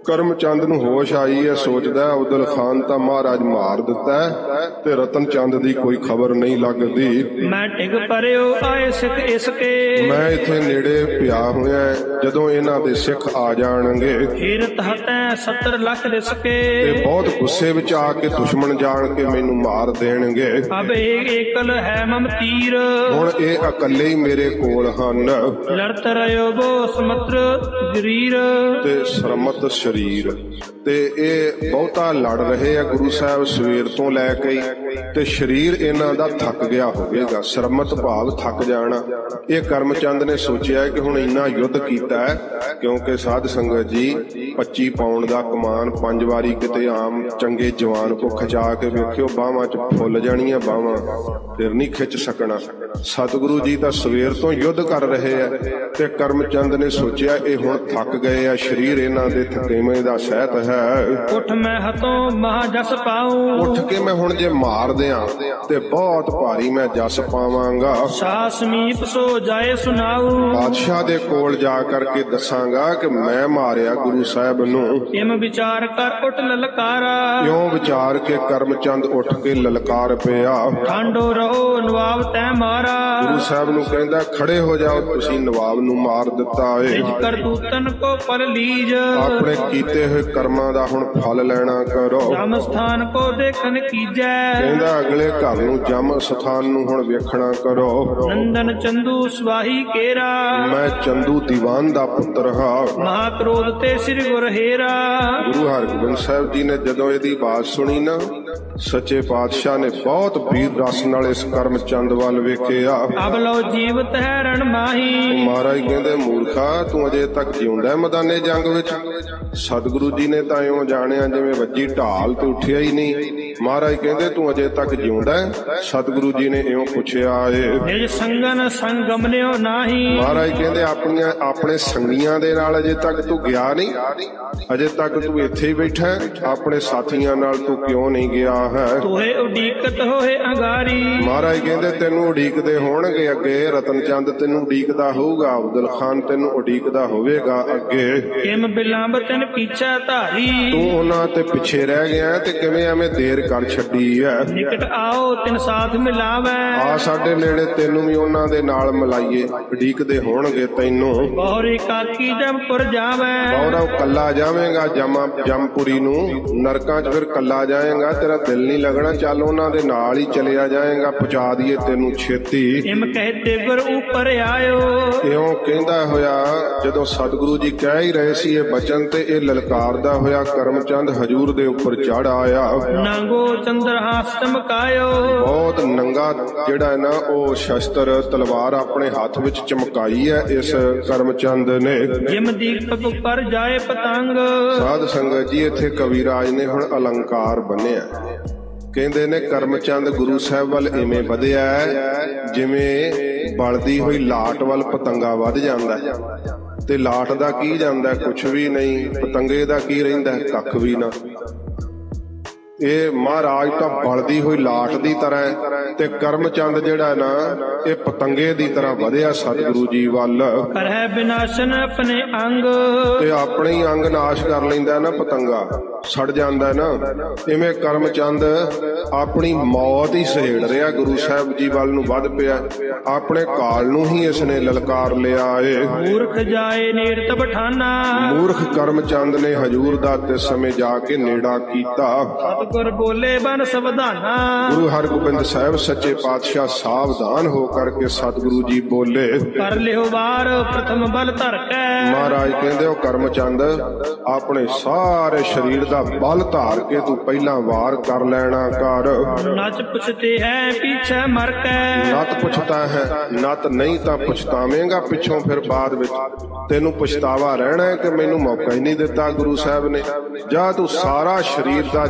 Speaker 2: ਕਰਮ ਚੰਦ ਨੂੰ ਹੋਸ਼ ਆਈ ਹੈ, ਸੋਚਦਾ ਉਦਲ ਖਾਨ ਤਾਂ ਮਹਾਰਾਜ ਮਾਰ ਦਿੱਤਾ ਹੈ ਤੇ ਰਤਨ ਚੰਦ ਦੀ ਕੋਈ ਖਬਰ ਨਹੀਂ ਲੱਗਦੀ।
Speaker 1: ਮੈਂ ਟਿਕ ਪਰਿਓ ਆਏ ਸਿੱਖ ਇਸਕੇ,
Speaker 2: ਮੈਂ ਇੱਥੇ ਨੇੜੇ ਪਿਆ ਹੋਇਆ, ਜਦੋਂ ਇਹਨਾਂ ਦੇ ਸਿੱਖ ਆ ਜਾਣਗੇ
Speaker 1: ਫਿਰ ਤਹਤੈ ਸੱਤਰ ਲੱਖ ਰਿਸਕੇ,
Speaker 2: ਤੇ ਬਹੁਤ ਗੁੱਸੇ ਵਿੱਚ ਆ ਕੇ ਦੁਸ਼ਮਣ ਜਾਣ ਕੇ ਮੈਨੂੰ ਮਾਰ ਦੇਣਗੇ।
Speaker 1: ਅਬ ਏਕ ਏਕਲ ਹੈ ਮਮ ਤੀਰ,
Speaker 2: ਹੁਣ ਇਹ ਇਕੱਲੇ ਹੀ ਮੇਰੇ ਕੋਲ ਹਨ
Speaker 1: ਲੜਤ ਰਿਓ ਬੋ ਸਮੁੰਦਰ ਜਰੀਰ,
Speaker 2: ਤੇ ਸਰਮਤ ਸਰੀਰ। ਤੇ ਇਹ ਬਹੁਤਾ ਲੜ ਰਹੇ ਆ ਗੁਰੂ ਸਾਹਿਬ ਸਵੇਰ ਤੋਂ ਲੈ ਕੇ, ਤੇ ਸਰੀਰ ਇਹਨਾਂ ਦਾ ਥੱਕ ਗਿਆ ਹੋਵੇਗਾ। ਸਰਮਤ ਭਾਵ ਥੱਕ ਜਾਣਾ। ਇਹ ਕਰਮਚੰਦ ਨੇ ਸੋਚਿਆ ਕਿ ਹੁਣ ਇੰਨਾ ਯੁੱਧ ਕੀਤਾ ਹੈ, ਕਿਉਂਕਿ ਸਾਧ ਸੰਗਤ ਜੀ ਪੱਚੀ ਪਾਉਂਡ ਦਾ ਕਮਾਨ ਪੰਜ ਵਾਰੀ ਕਿਤੇ ਆਮ ਚੰਗੇ ਜਵਾਨ ਕੋ ਖਚਾ ਕੇ ਵੇਖਿਓ, ਬਾਹਾਂ 'ਚ ਫੁੱਲ ਜਾਣੀਆਂ ਬਾਹਾਂ, ਫਿਰ ਨਹੀਂ ਖਿੱਚ ਸਕਣਾ। ਸਤਿਗੁਰੂ ਜੀ ਤਾਂ ਸਵੇਰ ਤੋਂ ਯੁੱਧ ਕਰ ਰਹੇ ਆ, ਤੇ ਕਰਮਚੰਦ ਨੇ ਸੋਚਿਆ ਇਹ ਹੁਣ ਥੱਕ ਗਏ ਆ, ਸਰੀਰ ਇਹਨਾਂ ਦੇ ਥਕੇਵੇਂ ਦਾ ਸਹਿਤ ਹੈ।
Speaker 1: ਉਠ ਮੈਂ ਹਤੋਂ ਮਹਾ ਜਸ ਪਾਉ,
Speaker 2: ਉੱਠ ਕੇ ਮੈਂ ਹੁਣ ਜੇ ਮਾਰ ਦਿਆਂ ਤੇ ਬਹੁਤ ਭਾਰੀ ਮੈਂ ਜਸ ਪਾਵਾਂਗਾ।
Speaker 1: ਸਾ ਸਮੀਪ ਸੋ ਜਾਏ ਸੁਨਾਉ,
Speaker 2: ਬਾਦਸ਼ਾਹ ਦੇ ਕੋਲ ਜਾ ਕਰਕੇ ਦੱਸਾਂਗਾ ਕਿ ਮੈਂ ਮਾਰਿਆ ਗੁਰੂ ਸਾਹਿਬ ਨੂੰ।
Speaker 1: ਇਮ ਵਿਚਾਰ ਕਰ ਉਠ ਲਲਕਾਰਾ,
Speaker 2: ਇਉਂ ਵਿਚਾਰ ਕੇ ਕਰਮਚੰਦ ਉੱਠ ਕੇ ਲਲਕਾਰ ਪਿਆ।
Speaker 1: ਠਾਂਡੋ ਰਹੋ ਨਵਾਬ ਤੈ ਮਾਰਾ,
Speaker 2: ਗੁਰੂ ਸਾਹਿਬ ਨੂੰ ਕਹਿੰਦਾ ਖੜੇ ਹੋ ਜਾਓ, ਤੁਸੀਂ ਨਵਾਬ ਨੂੰ ਮਾਰ ਦਿੱਤਾ ਏ।
Speaker 1: ਨਿਜ ਕਰਤੂਤਨ ਕੋ ਫਲ ਲੀਜ,
Speaker 2: ਆਪਣੇ ਕੀਤੇ ਹੋਏ ਕਰਮਾਂ ਦਾ ਹੁਣ ਫਲ ਲੈਣਾ ਕਰੋ।
Speaker 1: ਜਮ ਸਥਾਨ ਕੋ ਦੇਖਨ ਕੀਜੈ,
Speaker 2: ਕਹਿੰਦਾ ਅਗਲੇ ਘਰ ਨੂੰ ਜਮ ਸਥਾਨ ਨੂੰ ਹੁਣ ਵੇਖਣਾ ਕਰੋ।
Speaker 1: ਨੰਦਨ ਚੰਦੂ ਸਵਾਹੀ ਕੇਰਾ,
Speaker 2: ਮੈਂ ਚੰਦੂ ਦੀਵਾਨ ਦਾ ਪੁੱਤਰ ਹਾਂ।
Speaker 1: ਮਹਾ ਕ੍ਰੋਧ ਤੇ ਸ੍ਰੀ ਗੁਰ ਹੇਰਾ।
Speaker 2: ਗੁਰੂ ਹਰਗੋਬਿੰਦ ਸਾਹਿਬ ਜੀ ਨੇ ਜਦੋਂ ਇਹਦੀ ਬਾਤ ਸੁਣੀ ਨਾ, ਸੱਚੇ ਪਾਤਸ਼ਾਹ ਨੇ ਬਹੁਤ ਵੀਰ ਰਸ ਨਾਲ ਇਸ ਕਰਮਚੰਦ ਵੱਲ ਵੇਖਿਆ।
Speaker 1: ਅਬ ਲਓ ਜੀਵਤ ਹੈ ਰਣ ਮਾਹੀ,
Speaker 2: ਮਹਾਰਾਜ ਕਹਿੰਦੇ ਮੂਰਖਾ ਤੂੰ ਅਜੇ ਤੱਕ ਜਿਉਂਦਾ ਮੈਦਾਨੇ ਜੰਗ ਵਿੱਚ। ਸਤਿਗੁਰੂ ਜੀ ਨੇ ਤਾਂ ਇਉਂ ਜਾਣਿਆ ਜਿਵੇਂ ਵੱਜੀ ਢਾਲ ਤੇ ਉੱਠਿਆ ਹੀ ਨਹੀਂ। ਮਹਾਰਾਜ ਕਹਿੰਦੇ ਤੂੰ ਅਜੇ ਤੱਕ ਜਿਉਂਦਾ। ਸਤਿਗੁਰੂ ਜੀ ਨੇ ਇਉਂ ਪੁੱਛਿਆ ਏ,
Speaker 1: ਨਿਜ ਸੰਗਨ ਸੰਗਮਨਿਓ ਨਾਹੀ,
Speaker 2: ਮਹਾਰਾਜ ਕਹਿੰਦੇ ਆਪਣੀਆਂ ਆਪਣੇ ਸੰਗੀਆਂ ਦੇ ਨਾਲ ਅਜੇ ਤੱਕ ਤੂੰ ਗਿਆ ਨਹੀਂ, ਅਜੇ ਤੱਕ ਤੂੰ ਇੱਥੇ ਹੀ ਬੈਠਾ, ਆਪਣੇ ਸਾਥੀਆਂ ਨਾਲ ਤੂੰ ਕਿਉਂ ਨਹੀਂ ਗਿਆ ਹੈ?
Speaker 1: ਤੋਹੇ ਉਡੀਕਤ ਹੋਏ ਅੰਗਾਰੀ,
Speaker 2: ਮਹਾਰਾਜ ਕਹਿੰਦੇ ਤੈਨੂੰ ਉਡੀਕਦੇ ਹੋਣਗੇ ਅੱਗੇ, ਰਤਨ ਚੰਦ ਤੈਨੂੰ ਉਡੀਕਦਾ ਹੋਊਗਾ, ਅਬਦੁਲ ਖਾਨ ਤੈਨੂੰ ਉਡੀਕਦਾ ਹੋਵੇਗਾ ਅੱਗੇ।
Speaker 1: ਕਿਮ ਬਿਲੰਬ ਤਨ ਪੀਛਾ ਧਾਰੀ,
Speaker 2: ਤੂੰ ਉਹਨਾਂ ਤੇ ਪਿੱਛੇ ਰਹਿ ਗਿਆ ਤੇ ਕਿਵੇਂ ਐਵੇਂ ਦੇਰ ਕਰ ਛੱਡੀ ਹੈ।
Speaker 1: ਨਿਕਟ ਆਓ ਤਿਨ ਸਾਥ ਮਿਲਾਵੈ,
Speaker 2: ਆ ਸਾਡੇ ਨੇੜੇ ਤੈਨੂੰ ਵੀ ਉਹਨਾਂ ਦੇ ਨਾਲ ਮਿਲਾਈਏ, ਉਡੀਕਦੇ ਹੋਣਗੇ ਤੈਨੂੰ।
Speaker 1: ਬਹੁਰੀ ਕਾਕੀ ਜਮਪੁਰ ਜਾਵੈ,
Speaker 2: ਬਹੁਰਾ ਕੱਲਾ ਜਾਵੇਂਗਾ ਜਮਾ ਜਮਪੁਰੀ ਨੂੰ, ਨਰਕਾਂ 'ਚ ਫਿਰ ਕੱਲਾ ਜਾਏਗਾ, ਤੇਰਾ ਦਿਲ ਨਹੀਂ ਲੱਗਣਾ, ਚੱਲ ਉਹਨਾਂ ਦੇ ਨਾਲ ਹੀ ਚਲਿਆ ਜਾਏਗਾ, ਪਹੁੰਚਾ ਦਈਏ ਤੈਨੂੰ ਛੇਤੀ।
Speaker 1: ਇਮ ਕਹਤੇ ਗੁਰ ਉਪਰ ਆਇਓ,
Speaker 2: ਇਉਂ ਕਹਿੰਦਾ ਹੋਇਆ ਜਦੋਂ ਸਤਿਗੁਰੂ ਜੀ ਕਹਿ ਹੀ ਰਹੇ ਸੀ ਇਹ ਬਚਨ, ਤੇ ਇਹ ਲਲਕਾਰਦਾ ਹੋਇਆ ਕਰਮਚੰਦ ਹਜੂਰ ਦੇ ਉੱਪਰ ਚੜ ਆਇਆ।
Speaker 1: ਨਾਂਗੋ ਚੰਦਰ ਹਾਸ ਚਮਕਾਇਓ,
Speaker 2: ਬਹੁਤ ਨੰਗਾ ਜਿਹੜਾ ਹੈ ਨਾ ਉਹ ਸ਼ਸਤਰ ਤਲਵਾਰ ਆਪਣੇ ਹੱਥ ਵਿੱਚ ਚਮਕਾਈ ਹੈ ਇਸ ਕਰਮਚੰਦ ਨੇ।
Speaker 1: ਜਿਮ ਦੀਪਕ ਉੱਪਰ ਜਾਏ ਪਤੰਗ,
Speaker 2: ਸਾਧ ਸੰਗਤ ਜੀ ਇੱਥੇ ਕਵੀ ਰਾਜ ਨੇ ਹੁਣ ਅਲੰਕਾਰ ਬੰਨਿਆ। ਕਹਿੰਦੇ ਨੇ ਕਰਮਚੰਦ ਗੁਰੂ ਸਾਹਿਬ ਵੱਲ ਇਵੇਂ ਵਧਿਆ ਜਿਵੇਂ ਬਲਦੀ ਹੋਈ ਲਾਟ ਵੱਲ ਪਤੰਗਾ ਵੱਧ ਜਾਂਦਾ, ਤੇ ਲਾਟ ਦਾ ਕੀ ਜਾਂਦਾ, ਕੁਛ ਵੀ ਨਹੀਂ, ਪਤੰਗੇ ਦਾ ਕੀ ਰਹਿੰਦਾ, ਕੱਖ ਵੀ ਨਾ। ਇਹ ਮਹਾਰਾਜ ਤਾਂ ਬਲਦੀ ਹੋਈ ਲਾਟ ਦੀ ਤਰ੍ਹਾਂ, ਤੇ ਕਰਮਚੰਦ ਜਿਹੜਾ ਨਾ ਇਹ ਪਤੰਗੇ ਦੀ ਤਰ੍ਹਾਂ ਵਧਿਆ ਸਤਿਗੁਰੂ ਜੀ ਵੱਲ।
Speaker 1: ਕਰਹਿ ਬਿਨਾਸ਼ਨ ਆਪਣੇ ਅੰਗ,
Speaker 2: ਤੇ ਆਪਣੇ ਹੀ ਅੰਗ ਨਾਸ਼ ਕਰ ਲੈਂਦਾ ਨਾ ਪਤੰਗਾ, ਸੜ ਜਾਂਦਾ ਨਾ। ਇਵੇਂ ਕਰਮਚੰਦ ਆਪਣੀ ਮੌਤ ਹੀ ਸਹੇੜ ਰਿਹਾ, ਗੁਰੂ ਸਾਹਿਬ ਜੀ ਵੱਲ ਨੂੰ ਵੱਧ ਪਿਆ, ਆਪਣੇ ਕਾਲ ਨੂੰ ਹੀ ਇਸਨੇ ਲਲਕਾਰ ਲਿਆ ਏ।
Speaker 1: ਮੂਰਖ ਜਾਏ ਨੇੜ ਤਬਠਾਨਾ,
Speaker 2: ਮੂਰਖ ਕਰਮਚੰਦ ਨੇ ਹਜੂਰ ਦਾ ਤੇ ਸਮੇਂ ਜਾ ਕੇ ਨੇੜਾ ਕੀਤਾ।
Speaker 1: ਸਤਿਗੁਰ ਬੋਲੇ ਬਨ ਸਵਧਾਨਾ,
Speaker 2: ਗੁਰੂ ਹਰਗੋਬਿੰਦ ਸਾਹਿਬ ਸੱਚੇ ਪਾਤਸ਼ਾਹ ਸਾਵਧਾਨ ਹੋ ਕਰਕੇ ਸਤਿਗੁਰੂ ਜੀ ਬੋਲੇ,
Speaker 1: ਕਰ ਲਿਓ ਵਾਰ ਪ੍ਰਥਮ ਬਲ ਧਰ ਕੇ।
Speaker 2: ਮਹਾਰਾਜ ਕਹਿੰਦੇ ਉਹ ਕਰਮਚੰਦ ਆਪਣੇ ਸਾਰੇ ਸਰੀਰ ਦਾ ਬਲ ਧਾਰ ਕੇ ਤੂੰ ਪਹਿਲਾਂ ਵਾਰ ਕਰ ਲੈਣਾ ਕਰ।
Speaker 1: ਨਚ ਪੁੱਛਤੇ ਹੈ ਪਿੱਛੇ ਮਰ ਕੇ,
Speaker 2: ਨਤ ਪੁੱਛਤਾ ਹੈ, ਨਤ ਨਹੀਂ ਤਾਂ ਪਛਤਾਵੇਂਗਾ ਪਿੱਛੋਂ, ਫਿਰ ਬਾਅਦ ਵਿੱਚ ਤੈਨੂੰ ਪਛਤਾਵਾ ਰਹਿਣਾ ਹੈ ਕਿ ਮੈਨੂੰ ਮੌਕਾ ਹੀ ਨਹੀਂ ਦਿੱਤਾ ਗੁਰੂ ਸਾਹਿਬ ਨੇ। ਜਾ ਤੂੰ ਸਾਰਾ ਸਰੀਰ ਦਾ ਜ਼ੋਰ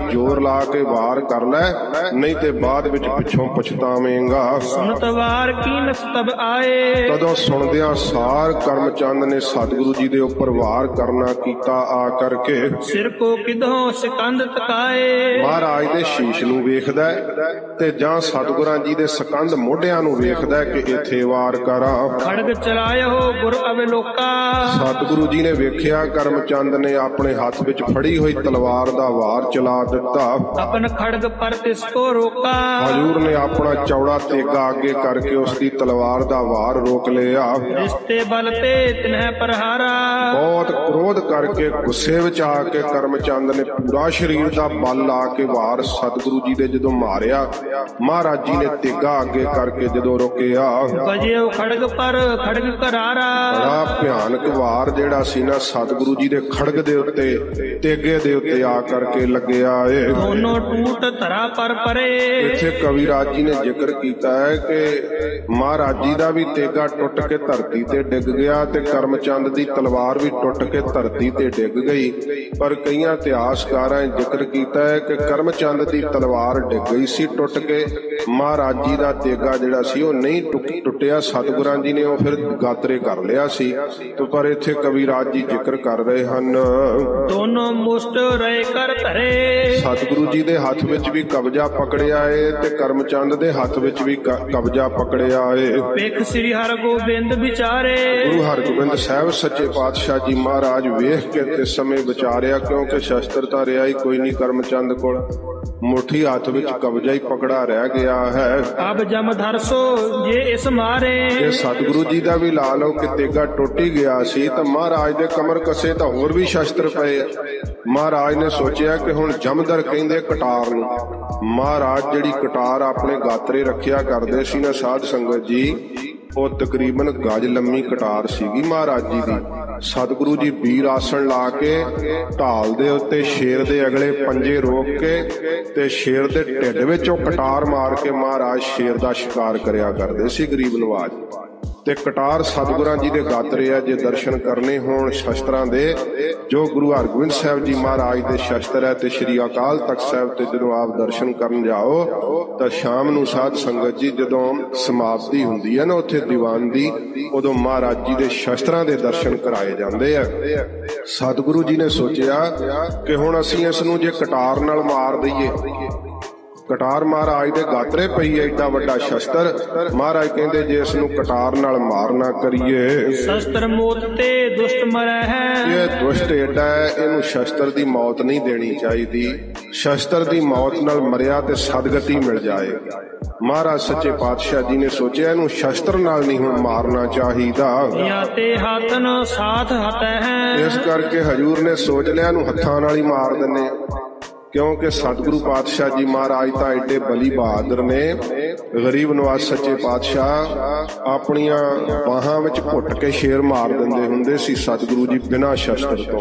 Speaker 2: ਲਾ ਕੇ ਵਾਰ ਕਰ ਲੈ, ਨਹੀਂ ਤੇ ਬਾਅਦ ਵਿੱਚ ਪਿੱਛੋਂ ਪਛਤਾਵੇਂਗਾ।
Speaker 1: ਸੁਨਤ ਵਾਰ ਕੀਨਸ ਤਬ ਆਏ,
Speaker 2: ਤਦੋਂ ਸੁਣਦਿਆਂ ਸਾਰ ਕਰਮਚੰਦ ਨੇ ਸਤਿਗੁਰੂ ਜੀ ਦੇ ਉੱਪਰ ਵਾਰ ਕਰਨਾ ਕੀਤਾ ਆ ਕਰਕੇ।
Speaker 1: ਸਿਰ ਕੋ ਕਿਧੋਂ ਸਿਕੰਦ ਤਕਾਏ,
Speaker 2: ਮਹਾਰਾਜ ਦੇ ਸ਼ੀਸ਼ ਨੂੰ ਵੇਖਦਾ ਤੇ ਜਾਂ ਸਤਿਗੁਰਾਂ ਜੀ ਦੇ ਸਕੰਦ ਮੋਢਿਆਂ ਨੂੰ ਵੇਖਦਾ ਕਿ ਇੱਥੇ ਵਾਰ ਕਰਾਂ।
Speaker 1: ਖੜਗ ਚਲਾਇਓ ਗੁਰ ਅਵਲੋਕਾ,
Speaker 2: ਸਤਿਗੁਰੂ ਜੀ ਨੇ ਵੇਖਿਆ ਕਰਮਚੰਦ ਨੇ ਆਪਣੇ ਹੱਥ ਵਿੱਚ ਫੜੀ ਹੋਈ ਤਲਵਾਰ ਦਾ ਵਾਰ ਚਲਾ ਦਿੱਤਾ।
Speaker 1: ਆਪਨ ਖੜਗ ਪਰ ਤਿਸ ਕੋ ਰੋਕਾ,
Speaker 2: ਹਜ਼ੂਰ ਨੇ ਆਪਣਾ ਚੌੜਾ ਤੇਗਾ ਅੱਗੇ ਕਰਕੇ ਉਸ ਦੀ ਤਲਵਾਰ ਦਾ ਵਾਰ ਰੋਕ ਲਿਆ।
Speaker 1: ਰਿਸ਼ਤੇ ਬਲ ਤੇ ਤਿਨਹਿ ਪ੍ਰਹਾਰਾ,
Speaker 2: ਬਹੁਤ ਕ੍ਰੋਧ ਕਰਕੇ ਗੁੱਸੇ ਵਿੱਚ ਆ ਕੇ ਕਰਮਚੰਦ ਨੇ ਪੂਰਾ ਸਰੀਰ ਦਾ ਬਲ ਲਾ ਕੇ ਵਾਰ ਸਤਿਗੁਰੂ ਜੀ ਦੇ ਜਦੋਂ ਮਾਰਿਆ, ਮਹਾਰਾਜ ਜੀ ਨੇ ਤੇਗਾ ਅੱਗੇ ਕਰਕੇ ਜਦੋਂ ਰੋਕਿਆ,
Speaker 1: ਵਜਿਓ ਖੜਗ ਪਰ ਖੜਗ ਕਰਾਰਾ।
Speaker 2: ਬੜਾ ਭਿਆਨਕ ਵਾਰ ਜਿਹੜਾ ਸੀ ਨਾ ਸਤਿਗੁਰੂ ਜੀ ਦੇ ਖੜਗ ਦੇ ਉੱਤੇ ਤੇਗੇ ਦੇ ਉੱਤੇ ਆ ਕਰਕੇ ਲੱਗਿਆ ਏ।
Speaker 1: ਦੋਨੋਂ ਟੂਟ ਧਰਾ ਪਰ ਪਰੇ,
Speaker 2: ਇੱਥੇ ਕਵਿਰਾਜ ਜੀ ਨੇ ਜ਼ਿਕਰ ਕੀਤਾ ਹੈ ਕਿ ਮਹਾਰਾਜ ਜੀ ਦਾ ਵੀ ਤੇਗਾ ਟੁੱਟ ਕੇ ਧਰਤੀ ਤੇ ਡਿੱਗ ਗਿਆ ਤੇ ਕਰਮਚੰਦ ਦੀ ਤਲਵਾਰ ਵੀ ਟੁੱਟ ਕੇ ਧਰਤੀ ਤੇ ਡਿੱਗ ਗਈ। ਪਰ ਕਈਆਂ ਇਤਿਹਾਸਕਾਰਾਂ ਨੇ ਜ਼ਿਕਰ ਕੀਤਾ ਹੈ ਕਿ ਕਰਮਚੰਦ ਦੀ ਤਲਵਾਰ ਡਿੱਗ ਗਈ ਸੀ ਟੁੱਟ ਕੇ, ਮਹਾਰਾਜ ਜੀ ਦਾ ਤੇਗਾ ਜਿਹੜਾ ਸੀ ਉਹ ਨਹੀਂ ਟੁੱਟਿਆ, ਸਤਿਗੁਰਾਂ ਜੀ ਨੇ ਉਹ ਫਿਰ ਗਾਤਰੇ ਕਰ ਲਿਆ ਸੀ। ਤੇ ਪਰ ਇੱਥੇ ਕਵਿਰਾਜ ਜੀ ਜ਼ਿਕਰ ਕਰ ਰਹੇ ਹਨ,
Speaker 1: ਦੋਨੋਂ ਮੁਸ਼ਟ ਰਹੇ ਕਰ ਧਰੇ,
Speaker 2: ਸਤਿਗੁਰੂ ਜੀ ਦੇ ਹੱਥ ਵਿੱਚ ਵੀ ਕਬਜ਼ਾ ਪਕੜਿਆ ਏ ਤੇ ਕਰਮਚੰਦ ਦੇ ਹੱਥ ਵਿੱਚ ਵੀ ਕਬਜ਼ਾ ਪਕੜਿਆ ਏ।
Speaker 1: ਵੇਖ ਸ੍ਰੀ ਹਰਗੋਬਿੰਦ ਵਿਚਾਰੇ,
Speaker 2: ਗੁਰੂ ਹਰਗੋਬਿੰਦ ਸਾਹਿਬ ਸੱਚੇ ਪਾਤਸ਼ਾਹ ਜੀ ਮਹਾਰਾਜ ਵੇਖ ਕੇ ਤੇ ਸਮੇਂ ਵਿਚਾਰਿਆ, ਕਿਉਂਕਿ ਸ਼ਸਤਰ ਤਾਂ ਰਿਹਾ ਹੀ ਕੋਈ ਨਹੀਂ ਕਰਮਚੰਦ ਕੋਲ, ਮੁੱਠੀ ਹੱਥ ਵਿੱਚ ਕਬਜ਼ਾ ਹੀ ਪਕੜਾ ਰਹਿ ਗਿਆ ਹੈ।
Speaker 1: ਅਬ ਜਮ ਧਰਸੋ ਜੇ ਇਸ ਮਾਰੇ,
Speaker 2: ਜੇ ਸਤਿਗੁਰੂ ਜੀ ਦਾ ਵੀ ਲਾ ਲਓ ਕਿ ਤੇਗਾ ਟੁੱਟ ਹੀ ਗਿਆ ਸੀ ਤਾਂ ਮਹਾਰਾਜ ਦੇ ਕਮਰ ਕੱਸੇ ਤਾਂ ਹੋਰ ਵੀ ਸ਼ਸਤਰ ਪਏ। ਮਹਾਰਾਜ ਨੇ ਸੋਚਿਆ ਕਿ ਹੁਣ ਜਮਦਰ ਕਹਿੰਦੇ ਕਟਾਰ ਨੂੰ, ਮਹਾਰਾਜ ਜਿਹੜੀ ਕਟਾਰ ਆਪਣੇ ਗਾਤਰੇ ਰੱਖਿਆ ਕਰਦੇ ਸੀ ਨਾ ਸਾਧ ਸੰਗਤ ਜੀ, ਉਹ ਤਕਰੀਬਨ ਗਜ ਲੰਮੀ ਕਟਾਰ ਸੀਗੀ ਮਹਾਰਾਜ ਜੀ ਦੀ। ਸਤਿਗੁਰੂ ਜੀ ਵੀਰ ਆਸਣ ਲਾ ਕੇ ਢਾਲ ਦੇ ਉੱਤੇ ਸ਼ੇਰ ਦੇ ਅਗਲੇ ਪੰਜੇ ਰੋਕ ਕੇ ਤੇ ਸ਼ੇਰ ਦੇ ਢਿੱਡ ਵਿੱਚ ਉਹ ਕਟਾਰ ਮਾਰ ਕੇ ਮਹਾਰਾਜ ਸ਼ੇਰ ਦਾ ਸ਼ਿਕਾਰ ਕਰਿਆ ਕਰਦੇ ਸੀ ਗਰੀਬ ਨਵਾਜ। ਤੇ ਕਟਾਰ ਸਤਿਗੁਰਾਂ ਜੀ ਦੇ ਗਾਤਰੇ ਆ। ਜੇ ਦਰਸ਼ਨ ਕਰਨੇ ਹੋਣ ਸ਼ਸਤਰਾਂ ਦੇ, ਜੋ ਗੁਰੂ ਹਰਗੋਬਿੰਦ ਸਾਹਿਬ ਜੀ ਮਹਾਰਾਜ ਦੇ ਸ਼ਸਤਰ ਹੈ, ਤੇ ਸ਼੍ਰੀ ਅਕਾਲ ਤਖਤ ਸਾਹਿਬ ਤੇ ਜਦੋਂ ਆਪ ਦਰਸ਼ਨ ਕਰਨ ਜਾਓ ਤਾਂ ਸ਼ਾਮ ਨੂੰ ਸਾਧ ਸੰਗਤ ਜੀ ਜਦੋਂ ਸਮਾਪਤੀ ਹੁੰਦੀ ਹੈ ਨਾ ਉੱਥੇ ਦੀਵਾਨ ਦੀ, ਉਦੋਂ ਮਹਾਰਾਜ ਜੀ ਦੇ ਸ਼ਸਤਰਾਂ ਦੇ ਦਰਸ਼ਨ ਕਰਾਏ ਜਾਂਦੇ ਆ। ਸਤਿਗੁਰੂ ਜੀ ਨੇ ਸੋਚਿਆ ਕਿ ਹੁਣ ਅਸੀਂ ਇਸ ਨੂੰ ਜੇ ਕਟਾਰ ਨਾਲ ਮਾਰ ਦਈਏ, ਕਟਾਰ ਮਹਾਰਾਜ ਦੇ ਗਾਤਰੇ ਪਈ ਐਡਾ ਵੱਡਾ ਸ਼ਸਤਰ, ਮਹਾਰਾਜ ਕਹਿੰਦੇ ਜੇ ਇਸ ਨੂੰ ਕਟਾਰ ਨਾਲ ਮਾਰਨਾ ਕਰੀਏ,
Speaker 1: ਸ਼ਸਤਰ ਮੌਤ ਤੇ ਦੁਸ਼ਟ ਮਰੈ ਹੈ,
Speaker 2: ਇਹ ਦੁਸ਼ਟ ਐਡਾ ਹੈ, ਇਹਨੂੰ ਸ਼ਸਤਰ ਦੀ ਮੌਤ ਨਹੀਂ ਦੇਣੀ ਚਾਹੀਦੀ। ਸ਼ਸਤਰ ਦੀ ਮੌਤ ਨਾਲ ਮਰਿਆ ਤੇ ਸਦਗਤੀ ਮਿਲ ਜਾਏਗੀ। ਮਹਾਰਾਜ ਸੱਚੇ ਪਾਤਸ਼ਾਹ ਜੀ ਨੇ ਸੋਚਿਆ ਇਹਨੂੰ ਸ਼ਸਤਰ ਨਾਲ ਨਹੀਂ ਹੁਣ ਮਾਰਨਾ ਚਾਹੀਦਾ,
Speaker 1: ਜਾਂ ਤੇ ਹੱਥਨ ਸਾਥ ਹਤੈ ਹੈ,
Speaker 2: ਇਸ ਕਰਕੇ ਹਜੂਰ ਨੇ ਸੋਚ ਲਿਆ ਇਹਨੂੰ ਹੱਥਾਂ ਨਾਲ ਹੀ ਮਾਰ ਦਿੰਨੇ, ਕਿਉਂਕਿ ਸਤਿਗੁਰੂ ਪਾਤਸ਼ਾਹ ਜੀ ਮਹਾਰਾਜ ਤਾਂ ਐਡੇ ਬਲੀ ਬਹਾਦਰ ਨੇ। ਗਰੀਬ ਨਵਾਜ਼ ਸੱਚੇ ਪਾਤਸ਼ਾਹ ਆਪਣੀਆਂ ਬਾਹਾਂ ਵਿੱਚ ਘੁੱਟ ਕੇ ਸ਼ੇਰ ਮਾਰ ਦਿੰਦੇ ਹੁੰਦੇ ਸੀ ਸਤਿਗੁਰੂ ਜੀ ਬਿਨਾਂ ਸ਼ਸਤਰ ਤੋਂ।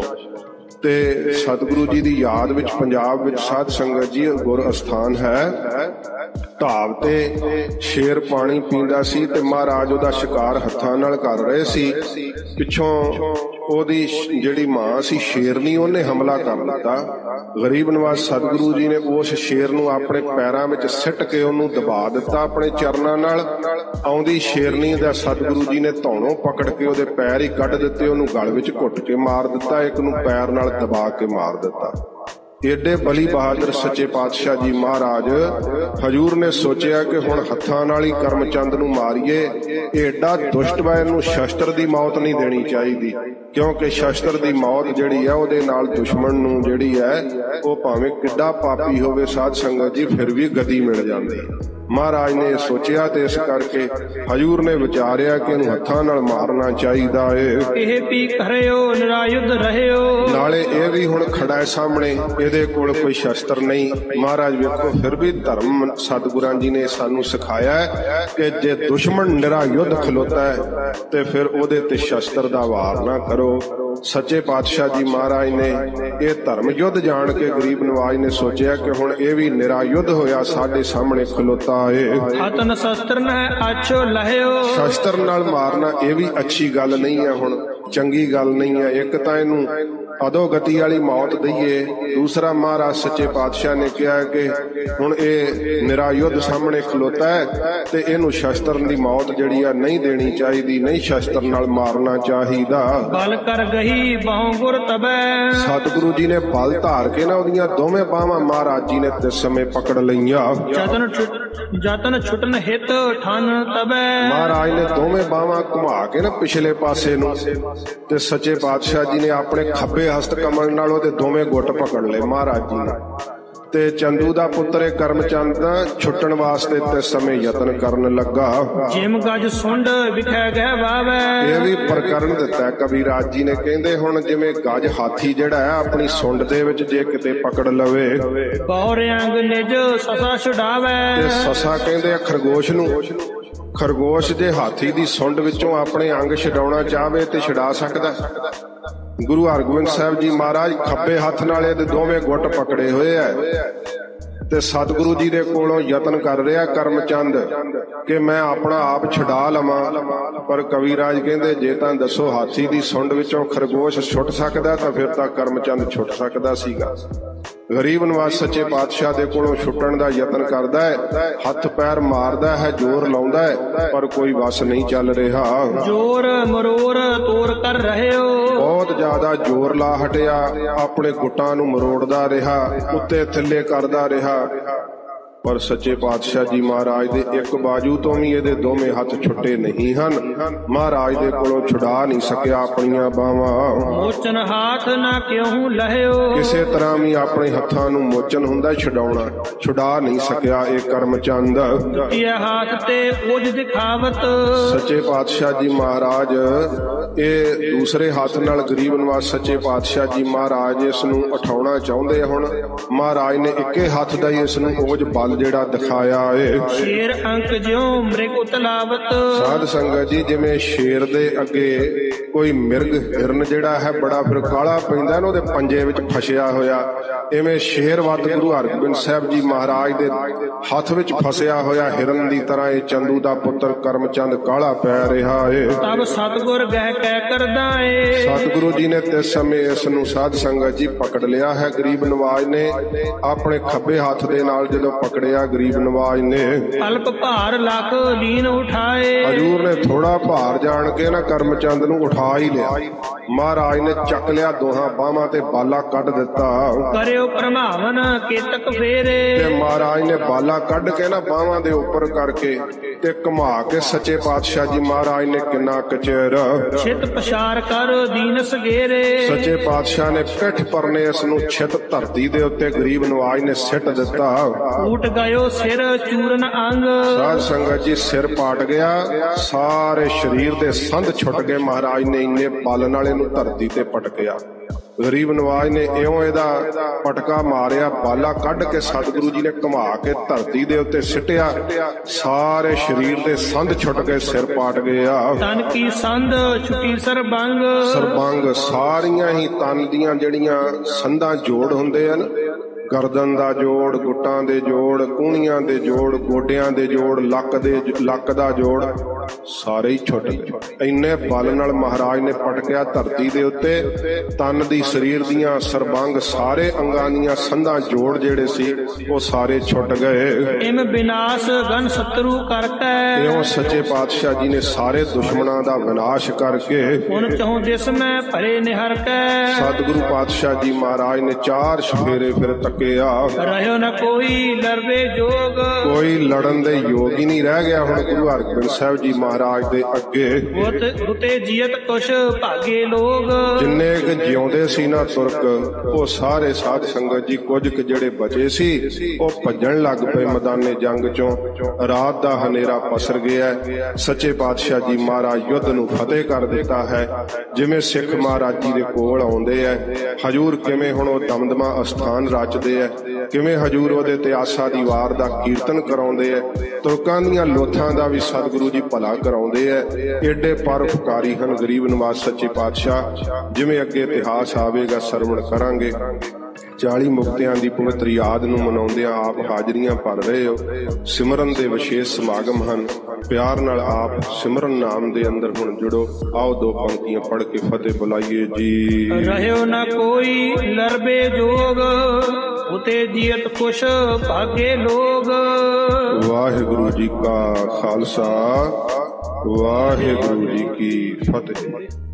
Speaker 2: ਤੇ ਸਤਿਗੁਰੂ ਜੀ ਦੀ ਯਾਦ ਵਿੱਚ ਪੰਜਾਬ ਵਿੱਚ ਸਾਧ ਸੰਗਤ ਜੀ ਗੁਰ ਅਸਥਾਨ ਹੈ, ਢਾਬ ਤੇ ਸ਼ੇਰ ਪਾਣੀ ਪੀਂਦਾ ਸੀ ਤੇ ਮਹਾਰਾਜ ਉਹਦਾ ਸ਼ਿਕਾਰ ਹੱਥਾਂ ਨਾਲ ਕਰ ਰਹੇ ਸੀ। ਪਿੱਛੋਂ ਉਹਦੀ ਜਿਹੜੀ ਮਾਂ ਸੀ ਸ਼ੇਰਨੀ, ਉਹਨੇ ਹਮਲਾ ਕਰ ਦਿੱਤਾ। ਗਰੀਬ ਨਵਾਜ਼ ਸਤਿਗੁਰੂ ਜੀ ਨੇ ਉਸ ਸ਼ੇਰ ਨੂੰ ਆਪਣੇ ਪੈਰਾਂ ਵਿੱਚ ਸਿੱਟ ਕੇ ਉਹਨੂੰ ਦਬਾ ਦਿੱਤਾ ਆਪਣੇ ਚਰਨਾਂ ਨਾਲ। ਆਉਂਦੀ ਸ਼ੇਰਨੀ ਦਾ ਸਤਿਗੁਰੂ ਜੀ ਨੇ ਧੌਣੋਂ ਪਕੜ ਕੇ ਉਹਦੇ ਪੈਰ ਹੀ ਕੱਢ ਦਿੱਤੇ, ਉਹਨੂੰ ਗਲ ਵਿੱਚ ਘੁੱਟ ਕੇ ਮਾਰ ਦਿੱਤਾ, ਇੱਕ ਨੂੰ ਪੈਰ ਨਾਲ ਦਬਾ ਕੇ ਮਾਰ ਦਿੱਤਾ। ਏਡੇ ਬਲੀ ਬਹਾਦਰ ਸੱਚੇ ਪਾਤਸ਼ਾਹ ਜੀ ਮਹਾਰਾਜ ਹਜੂਰ ਨੇ ਸੋਚਿਆ ਕਿ ਹੁਣ ਹੱਥਾਂ ਨਾਲ ਹੀ ਕਰਮਚੰਦ ਨੂੰ ਮਾਰੀਏ, ਏਡਾ ਦੁਸ਼ਟ ਵੈ, ਇਹਨੂੰ ਸ਼ਸਤਰ ਦੀ ਮੌਤ ਨਹੀਂ ਦੇਣੀ ਚਾਹੀਦੀ, ਕਿਉਂਕਿ ਸ਼ਸਤਰ ਦੀ ਮੌਤ ਜਿਹੜੀ ਹੈ ਉਹਦੇ ਨਾਲ ਦੁਸ਼ਮਣ ਨੂੰ ਜਿਹੜੀ ਹੈ ਉਹ ਭਾਵੇਂ ਕਿੱਡਾ ਪਾਪੀ ਹੋਵੇ ਸਾਧ ਸੰਗਤ ਜੀ ਫਿਰ ਵੀ ਗਤੀ ਮਿਲ ਜਾਂਦੀ। ਮਹਾਰਾਜ ਨੇ ਸੋਚਿਆ ਤੇ ਇਸ ਕਰਕੇ ਹਜੂਰ ਨੇ ਵਿਚਾਰਿਆ ਕਿ ਇਹਨੂੰ ਹੱਥਾਂ ਨਾਲ ਮਾਰਨਾ ਚਾਹੀਦਾ ਏ।
Speaker 1: ਇਹ ਵੀ ਕਰਿਓ ਨਿਰਾਯੁਧ ਰਹਿਓ,
Speaker 2: ਨਾਲੇ ਇਹ ਵੀ ਹੁਣ ਖੜਾ ਹੈ ਸਾਹਮਣੇ, ਇਹਦੇ ਕੋਲ ਕੋਈ ਸ਼ਸਤਰ ਨਹੀਂ। ਮਹਾਰਾਜ ਵੇਖੋ ਫਿਰ ਵੀ ਧਰਮ ਸਤਿਗੁਰਾਂ ਜੀ ਨੇ ਸਾਨੂੰ ਸਿਖਾਇਆ ਹੈ ਕਿ ਜੇ ਦੁਸ਼ਮਣ ਨਿਰਾਯੁਧ ਖਲੋਤਾ ਹੈ ਤੇ ਫਿਰ ਉਹਦੇ ਤੇ ਸ਼ਸਤਰ ਦਾ ਵਾਰ ਨਾ ਕਰੋ। ਸੱਚੇ ਪਾਤਸ਼ਾਹ ਜੀ ਮਹਾਰਾਜ ਨੇ ਇਹ ਧਰਮ ਯੁੱਧ ਜਾਣ ਕੇ ਗਰੀਬ ਨਵਾਜ ਨੇ ਸੋਚਿਆ ਕਿ ਹੁਣ ਇਹ ਵੀ ਨਿਰਾਯੁਧ ਹੋਇਆ ਸਾਡੇ ਸਾਹਮਣੇ ਖਲੋਤਾ ਏ।
Speaker 1: ਹਤਨ ਸ਼ਸਤਰ ਨ ਆਛੋ ਲਹਿਓ,
Speaker 2: ਸ਼ਸਤਰ ਨਾਲ ਮਾਰਨਾ ਇਹ ਵੀ ਅੱਛੀ ਗੱਲ ਨਹੀਂ ਹੈ, ਹੁਣ ਚੰਗੀ ਗੱਲ ਨਹੀਂ ਹੈ। ਇੱਕ ਤਾਂ ਇਹਨੂੰ ਅਧੋਗਤੀ ਵਾਲੀ ਮੌਤ ਦਈਏ। ਦੂਸਰਾ ਮਹਾਰਾਜ ਸੱਚੇ ਪਾਤਸ਼ਾਹ ਨੇ ਕਿਹਾ ਕਿ ਹੁਣ ਇਹ ਨਿਰਾ ਯੁੱਧ ਸਾਹਮਣੇ ਖਲੋਤਾ ਹੈ ਤੇ ਇਹਨੂੰ ਸ਼ਸਤਰ ਦੀ ਮੌਤ ਜਿਹੜੀ ਆ ਨਹੀਂ ਦੇਣੀ ਚਾਹੀਦੀ, ਨਹੀਂ ਸ਼ਸਤਰ ਨਾਲ ਮਾਰਨਾ ਚਾਹੀਦਾ।
Speaker 1: ਬਲ ਕਰ ਗਈ ਬਹੁ ਗੁਰ ਤਬੈ,
Speaker 2: ਸਤਿਗੁਰੂ ਜੀ ਨੇ ਬਲ ਧਾਰ ਕੇ ਨਾ ਉਹਦੀਆਂ ਦੋਵੇਂ ਬਾਹਾਂ ਮਹਾਰਾਜ ਜੀ ਨੇ ਤੇ ਸਮੇਂ ਪਕੜ ਲਈਆਂ।
Speaker 1: ਜਤਨ ਜਤਨ ਛੁਟਨ ਹਿਤ ਠਨ ਤਬੈ,
Speaker 2: ਮਹਾਰਾਜ ਨੇ ਦੋਵੇਂ ਬਾਹਾਂ ਘੁਮਾ ਕੇ ਨਾ ਪਿਛਲੇ ਪਾਸੇ ਨੂੰ ਤੇ ਸੱਚੇ ਪਾਤਸ਼ਾਹ ਜੀ ਨੇ ਆਪਣੇ ਖੱਬੇ ਹਸਤ ਕਮਲ ਨਾਲ ਉਹਦੇ ਦੋਵੇਂ ਗੁੱਟ ਪਕੜ ਲਏ ਮਹਾਰਾਜ ਜੀ ਨੇ। ਤੇ ਚੰਦੂ ਦਾ ਪੁੱਤਰ ਇਹ ਕਰਮਚੰਦ ਛੁੱਟਣ ਵਾਸਤੇ ਤੇ ਸਮੇਂ ਯਤਨ ਕਰਨ ਲੱਗਾ।
Speaker 1: ਜਿਮ ਗਜ ਸੁੰਡ ਵਿਖੇ ਗਹਿ ਵਾਵੈ,
Speaker 2: ਇਹ ਵੀ ਪ੍ਰਕਰਨ ਦਿੱਤਾ ਕਬੀਰਾਜ ਜੀ ਨੇ। ਕਹਿੰਦੇ ਹੁਣ ਜਿਵੇਂ ਗਜ ਹਾਥੀ ਜਿਹੜਾ ਹੈ ਆਪਣੀ ਸੁੰਡ ਦੇ ਵਿੱਚ ਜੇ ਕਿਤੇ ਪਕੜ ਲਵੇ,
Speaker 1: ਬਹੁ ਰਿਆੰਗ ਨਿਜ ਸਸਾ ਛੁਡਾਵੈ,
Speaker 2: ਤੇ ਸਸਾ ਕਹਿੰਦੇ ਆ ਖਰਗੋਸ਼ ਨੂੰ। ਖਰਗੋਸ਼ ਜੇ ਹਾਥੀ ਦੀ ਸੁੰਡ ਵਿੱਚੋਂ ਆਪਣੇ ਅੰਗ ਛਡਾਉਣਾ ਚਾਹਵੇ ਤੇ ਛਡਾ ਸਕਦਾ। ਗੁਰੂ ਹਰਗੋਬਿੰਦ ਸਾਹਿਬ ਜੀ ਮਹਾਰਾਜ ਖੱਬੇ ਹੱਥ ਨਾਲ ਇਹਦੇ ਦੋਵੇਂ ਗੁੱਟ ਪਕੜੇ ਹੋਏ ਐ ਤੇ ਸਤਿਗੁਰੂ ਜੀ ਦੇ ਕੋਲੋਂ ਯਤਨ ਕਰ ਰਿਹਾ ਕਰਮਚੰਦ ਕਿ ਮੈਂ ਆਪਣਾ ਆਪ ਛਡਾ ਲਵਾਂ। ਪਰ ਕਵੀਰਾਜ ਕਹਿੰਦੇ ਜੇ ਤਾਂ ਦੱਸੋ ਹਾਥੀ ਦੀ ਸੁੰਡ ਵਿੱਚੋਂ ਖਰਗੋਸ਼ ਛੁੱਟ ਸਕਦਾ ਤਾਂ ਫਿਰ ਤਾਂ ਕਰਮਚੰਦ ਛੁੱਟ ਸਕਦਾ ਸੀਗਾ। ਗਰੀਬ ਨਵਾਜ਼ ਸੱਚੇ ਪਾਤਸ਼ਾਹ ਦੇ ਕੋਲੋਂ ਛੁੱਟਣ ਦਾ ਯਤਨ ਕਰਦਾ ਹੈ, ਹੱਥ ਪੈਰ ਮਾਰਦਾ ਹੈ, ਜ਼ੋਰ ਲਾਉਂਦਾ ਹੈ, ਪਰ ਕੋਈ ਵਸ ਨਹੀਂ ਚੱਲ ਰਿਹਾ।
Speaker 1: ਜ਼ੋਰ ਮਰੋਰ ਤੋਰ ਕਰ ਰਹੇ ਹੋ,
Speaker 2: ਬਹੁਤ ਜ਼ਿਆਦਾ ਜ਼ੋਰ ਲਾ ਹਟਿਆ, ਆਪਣੇ ਗੁੱਟਾਂ ਨੂੰ ਮਰੋੜਦਾ ਰਿਹਾ, ਉੱਤੇ ਥੱਲੇ ਕਰਦਾ ਰਿਹਾ। ਪਰ ਸੱਚੇ ਪਾਤਸ਼ਾਹ ਜੀ ਮਹਾਰਾਜ ਦੇ ਇੱਕ ਬਾਜੂ ਤੋਂ ਵੀ ਇਹਦੇ ਦੋਵੇਂ ਹੱਥ ਛੁੱਟੇ ਨਹੀਂ ਹਨ। ਮਹਾਰਾਜ ਦੇ ਕੋਲੋਂ ਛੁਡਾ ਨਹੀਂ ਸਕਿਆ ਆਪਣੀਆਂ ਬਾਹਾਂ।
Speaker 1: ਮੋਚਨ ਹਾਥ ਨਾ ਕਿਉਂ ਲਹਿਓ,
Speaker 2: ਕਿਸੇ ਤਰ੍ਹਾਂ ਵੀ ਆਪਣੇ ਹੱਥਾਂ ਨੂੰ ਮੋਚਨ ਹੁੰਦਾ ਛੁਡਾਉਣਾ, ਛੁਡਾ ਨਹੀਂ ਸਕਿਆ ਇਹ ਕਰਮਚੰਦ।
Speaker 1: ਇਹ ਹੱਥ ਤੇ ਉਜ ਦਿਖਾਵਤ,
Speaker 2: ਸੱਚੇ ਪਾਤਸ਼ਾਹ ਜੀ ਮਹਾਰਾਜ ਇਹ ਦੂਸਰੇ ਹੱਥ ਨਾਲ ਗਰੀਬ ਨਵਾਜ਼ ਸੱਚੇ ਪਾਤਸ਼ਾਹ ਜੀ ਮਹਾਰਾਜ ਇਸ ਨੂੰ ਉਠਾਉਣਾ ਚਾਹੁੰਦੇ। ਹੁਣ ਮਹਾਰਾਜ ਨੇ ਇੱਕੇ ਹੱਥ ਦਾ ਹੀ ਇਸ ਨੂੰ ਉਜ ਬਲ ਜਿਹੜਾ ਦਿਖਾਇਆ ਏ।
Speaker 1: ਸ਼ੇਰ ਅੰਕ ਜਿਉ ਮ੍ਰਿਗ ਉਤਲਾਵਤ,
Speaker 2: ਸਾਧ ਸੰਗਤ ਜੀ ਜਿਵੇਂ ਸ਼ੇਰ ਦੇ ਅੱਗੇ ਕੋਈ ਮਿਰਗ ਹਿਰਨ ਜਿਹੜਾ ਹੈ ਬੜਾ ਫਿਰ ਕਾਲਾ ਪੈਂਦਾ ਨਾ ਉਹਦੇ ਪੰਜੇ ਵਿੱਚ ਫਸਿਆ ਹੋਇਆ, ਇਵੇਂ ਸ਼ੇਰਵਤ ਗੁਰੂ ਹਰਗੋਬਿੰਦ ਸਾਹਿਬ ਜੀ ਮਹਾਰਾਜ ਦੇ ਹੱਥ ਵਿੱਚ ਫਸਿਆ ਹੋਇਆ ਹਿਰਨ ਦੀ ਤਰ੍ਹਾਂ ਇਹ ਚੰਦੂ ਦਾ ਪੁੱਤਰ ਕਰਮਚੰਦ ਕਾਲਾ ਪੈ ਰਿਹਾ ਏ।
Speaker 1: ਤਬ ਸਤਿਗੁਰ ਗਹਿ ਕਹਿ ਕਰਦਾ ਏ,
Speaker 2: ਸਤਿਗੁਰੂ ਜੀ ਨੇ ਤੇ ਸਮੇਂ ਇਸ ਨੂੰ ਸਾਧ ਸੰਗਤ ਜੀ ਪਕੜ ਲਿਆ ਹੈ। ਗਰੀਬ ਨਵਾਜ਼ ਨੇ ਆਪਣੇ ਖੱਬੇ ਹੱਥ ਦੇ ਨਾਲ ਜਦੋਂ ਪਕੜਿਆ ਗਰੀਬ ਨਵਾਜ਼ ਨੇ,
Speaker 1: ਅਲਪ ਭਾਰ ਲੱਖ ਲੀਨ ਉਠਾਏ,
Speaker 2: ਹਜੂਰ ਨੇ ਥੋੜਾ ਭਾਰ ਜਾਣ ਕੇ ਨਾ ਕਰਮਚੰਦ ਨੂੰ ਉਠਾ ਹੀ ਲਿਆ। ਮਹਾਰਾਜ ਨੇ ਚੱਕ ਲਿਆ ਦੋਹਾਂ ਬਾਹਾਂ ਤੇ ਬਾਲਾ ਕੱਢ ਦਿੱਤਾ।
Speaker 1: ਕਰਿਓ ਪ੍ਰਮਾਵਨ ਕੇਤਕ ਫੇਰੇ,
Speaker 2: ਤੇ ਮਹਾਰਾਜ ਨੇ ਬਾਲਾ ਕੱਢ ਕੇ ਨਾ ਬਾਹਾਂ ਦੇ ਉੱਪਰ ਕਰਕੇ ਤੇ ਘੁਮਾ ਕੇ ਸੱਚੇ ਪਾਤਸ਼ਾਹ ਜੀ ਮਹਾਰਾਜ ਨੇ ਕਿੰਨਾ ਕਚੇਰ
Speaker 1: ਛਿਤ ਪਛਾਰ ਕਰ ਦੀਨ ਸਗੇਰੇ,
Speaker 2: ਸੱਚੇ ਪਾਤਸ਼ਾਹ ਨੇ ਪਿੱਠ ਪਰਨੇ ਇਸ ਨੂੰ ਛਿਤ ਧਰਤੀ ਦੇ ਉੱਤੇ ਗਰੀਬ ਨਵਾਜ਼ ਨੇ ਸਿੱਟ ਦਿੱਤਾ।
Speaker 1: ਉਟ ਗਇਓ ਸਿਰ ਚੂਰਨ ਅੰਗ,
Speaker 2: ਸਾਧ ਸੰਗਤ ਜੀ ਸਿਰ ਪਾਟ ਗਿਆ, ਸਾਰੇ ਸਰੀਰ ਦੇ ਸੰਧ ਛੁੱਟ ਗਏ। ਮਹਾਰਾਜ ਨੇ ਇੰਨੇ ਬਲ ਨਾਲ ਇਹਨੂੰ ਧਰਤੀ ਤੇ ਪਟਕਿਆ। ਗਰੀਬ ਨਵਾਜ਼ ਨੇ ਇਉਂ ਇਹਦਾ ਪਟਕਾ ਮਾਰਿਆ, ਬਾਲਾ ਕੱਢ ਕੇ ਸਤਿਗੁਰੂ ਜੀ ਨੇ ਘੁਮਾ ਕੇ ਧਰਤੀ ਦੇ ਉੱਤੇ ਸਿੱਟਿਆ, ਸਾਰੇ ਸਰੀਰ ਦੇ ਸੰਧ ਛੁੱਟ ਗਏ, ਸਿਰ ਪਾਟ ਗਿਆ।
Speaker 1: ਤਨ ਕੀ ਸੰਧ ਛੁਟੀ ਸਰਬੰਗ,
Speaker 2: ਸਰਬੰਗ ਸਾਰੀਆਂ ਹੀ ਤਨ ਦੀਆਂ ਜਿਹੜੀਆਂ ਸੰਧਾਂ ਜੋੜ ਹੁੰਦੇ ਹਨ, ਗਰਦਨ ਦਾ ਜੋੜ, ਗੁੱਟਾਂ ਦੇ ਜੋੜ, ਕੂਹਣੀਆਂ ਦੇ ਜੋੜ, ਗੋਡਿਆਂ ਦੇ ਜੋੜ, ਲੱਕ ਦੇ ਲੱਕ ਦਾ ਜੋੜ, ਸਾਰੇ ਹੀ ਛੁੱਟ। ਇੰਨੇ ਬਲ ਨਾਲ ਮਹਾਰਾਜ ਨੇ ਪਟਕਿਆ ਧਰਤੀ ਦੇ ਉੱਤੇ, ਤਨ ਦੀ ਸਰੀਰ ਦੀਆਂ ਸਰਬੰਗ ਸਾਰੇ ਅੰਗਾਂ ਦੀਆਂ ਸੰਧਾਂ ਜੋੜ ਜਿਹੜੇ ਸੀ ਉਹ ਸਾਰੇ ਛੁੱਟ ਗਏ।
Speaker 1: ਇਮ ਵਿਨਾਸ਼ ਗਨ ਸਤਰੂ ਕਰਕੇ,
Speaker 2: ਇਉਂ ਸੱਚੇ ਪਾਤਸ਼ਾਹ ਜੀ ਨੇ ਸਾਰੇ ਦੁਸ਼ਮਣਾਂ ਦਾ ਵਿਨਾਸ਼ ਕਰਕੇ
Speaker 1: ਹੁਣ ਚਹੁ ਜਿਸ ਮੈਂ ਭਰੇ ਨਿਹਰ ਕੇ,
Speaker 2: ਸਤਿਗੁਰੂ ਪਾਤਸ਼ਾਹ ਜੀ ਮਹਾਰਾਜ ਨੇ ਚਾਰ ਸਫੇਰੇ ਫਿਰ ਤੱਕਿਆ।
Speaker 1: ਰਹਿਓ ਨਾ ਕੋਈ ਲੜਵੇ ਜੋਗ,
Speaker 2: ਕੋਈ ਲੜਨ ਦੇ ਯੋਗ ਹੀ ਨਹੀਂ ਰਹਿ ਗਿਆ ਹੁਣ ਗੁਰੂ ਹਰਗੋਬਿੰਦ ਸਾਹਿਬ ਜੀ ਮਹਾਰਾਜ ਦੇ ਅੱਗੇ।
Speaker 1: ਉਤੇ ਜੀਅਤ ਕੁਛ ਭਾਗੇ ਲੋਗ,
Speaker 2: ਜਿੰਨੇ ਕੁ ਜਿਉਂਦੇ ਸੀ ਨਾ ਤੁਰਕ ਉਹ ਸਾਰੇ ਸਾਧ ਸੰਗਤ ਜੀ ਕੁਝ ਕੁ ਜਿਹੜੇ ਬਚੇ ਸੀ ਉਹ ਭੱਜਣ ਲੱਗ ਪਏ ਮੈਦਾਨੇ ਜੰਗ ਚੋਂ। ਰਾਤ ਦਾ ਹਨੇਰਾ ਪਸਰ ਗਿਆ। ਸੱਚੇ ਪਾਤਸ਼ਾਹ ਜੀ ਮਹਾਰਾਜ ਯੁੱਧ ਨੂੰ ਫਤਿਹ ਕਰ ਦਿੱਤਾ ਹੈ। ਜਿਵੇਂ ਸਿੱਖ ਮਹਾਰਾਜ ਜੀ ਦੇ ਕੋਲ ਆਉਂਦੇ ਐ, ਹਜੂਰ ਕਿਵੇਂ ਹੁਣ ਉਹ ਦਮਦਮਾ ਅਸਥਾਨ ਰਚਦੇ ਐ, ਕਿਵੇਂ ਹਜੂਰ ਉਹਦੇ ਤੇ ਆਸਾ ਦੀ ਵਾਰ ਦਾ ਕੀਰਤਨ ਕਰਾਉਂਦੇ ਐ, ਤੁਰਕਾਂ ਦੀਆਂ ਲੋਥਾਂ ਦਾ ਵੀ ਸਤਿਗੁਰੂ ਜੀ ਭਲਾ ਕਰਾਉਂਦੇ ਐ। ਏਡੇ ਪਰਉਪਕਾਰੀ ਹਨ ਗਰੀਬ ਨਵਾਜ਼ ਸੱਚੇ ਪਾਤਸ਼ਾਹ, ਜਿਵੇਂ ਅੱਗੇ ਇਤਿਹਾਸ ਆਵੇਗਾ ਸਰਵਣ ਕਰਾਂਗੇ। ਚਾਲੀ ਮੁਕਤਿਆਂ ਦੀ ਪਵਿੱਤਰ ਯਾਦ ਨੂੰ ਮਨਾਉਂਦਿਆਂ ਆਪ ਹਾਜ਼ਰੀਆਂ ਭਰ ਰਹੇ ਹੋ। ਸਿਮਰਨ ਦੇ ਵਿਸ਼ੇਸ਼ ਸਮਾਗਮ ਹਨ। ਪਿਆਰ ਨਾਲ ਆਪ ਸਿਮਰਨ ਨਾਮ ਦੇ ਅੰਦਰ ਹੁਣ ਜੁੜੋ। ਆਓ ਦੋ ਪੰਕਤੀਆਂ ਪੜ੍ਹ ਕੇ ਫਤਿਹ ਬੁਲਾਈਏ ਜੀ।
Speaker 1: ਰਹਿਓ ਨਾ ਕੋਈ ਲਰਬੇ ਜੋਗ, ਉਤੇ ਜੀਅਤ ਕੁਛ ਭਾਗੇ ਲੋਗ।
Speaker 2: ਵਾਹਿਗੁਰੂ ਜੀ ਕਾ ਖਾਲਸਾ, ਵਾਹਿਗੁਰੂ ਜੀ ਕੀ ਫਤਿਹ।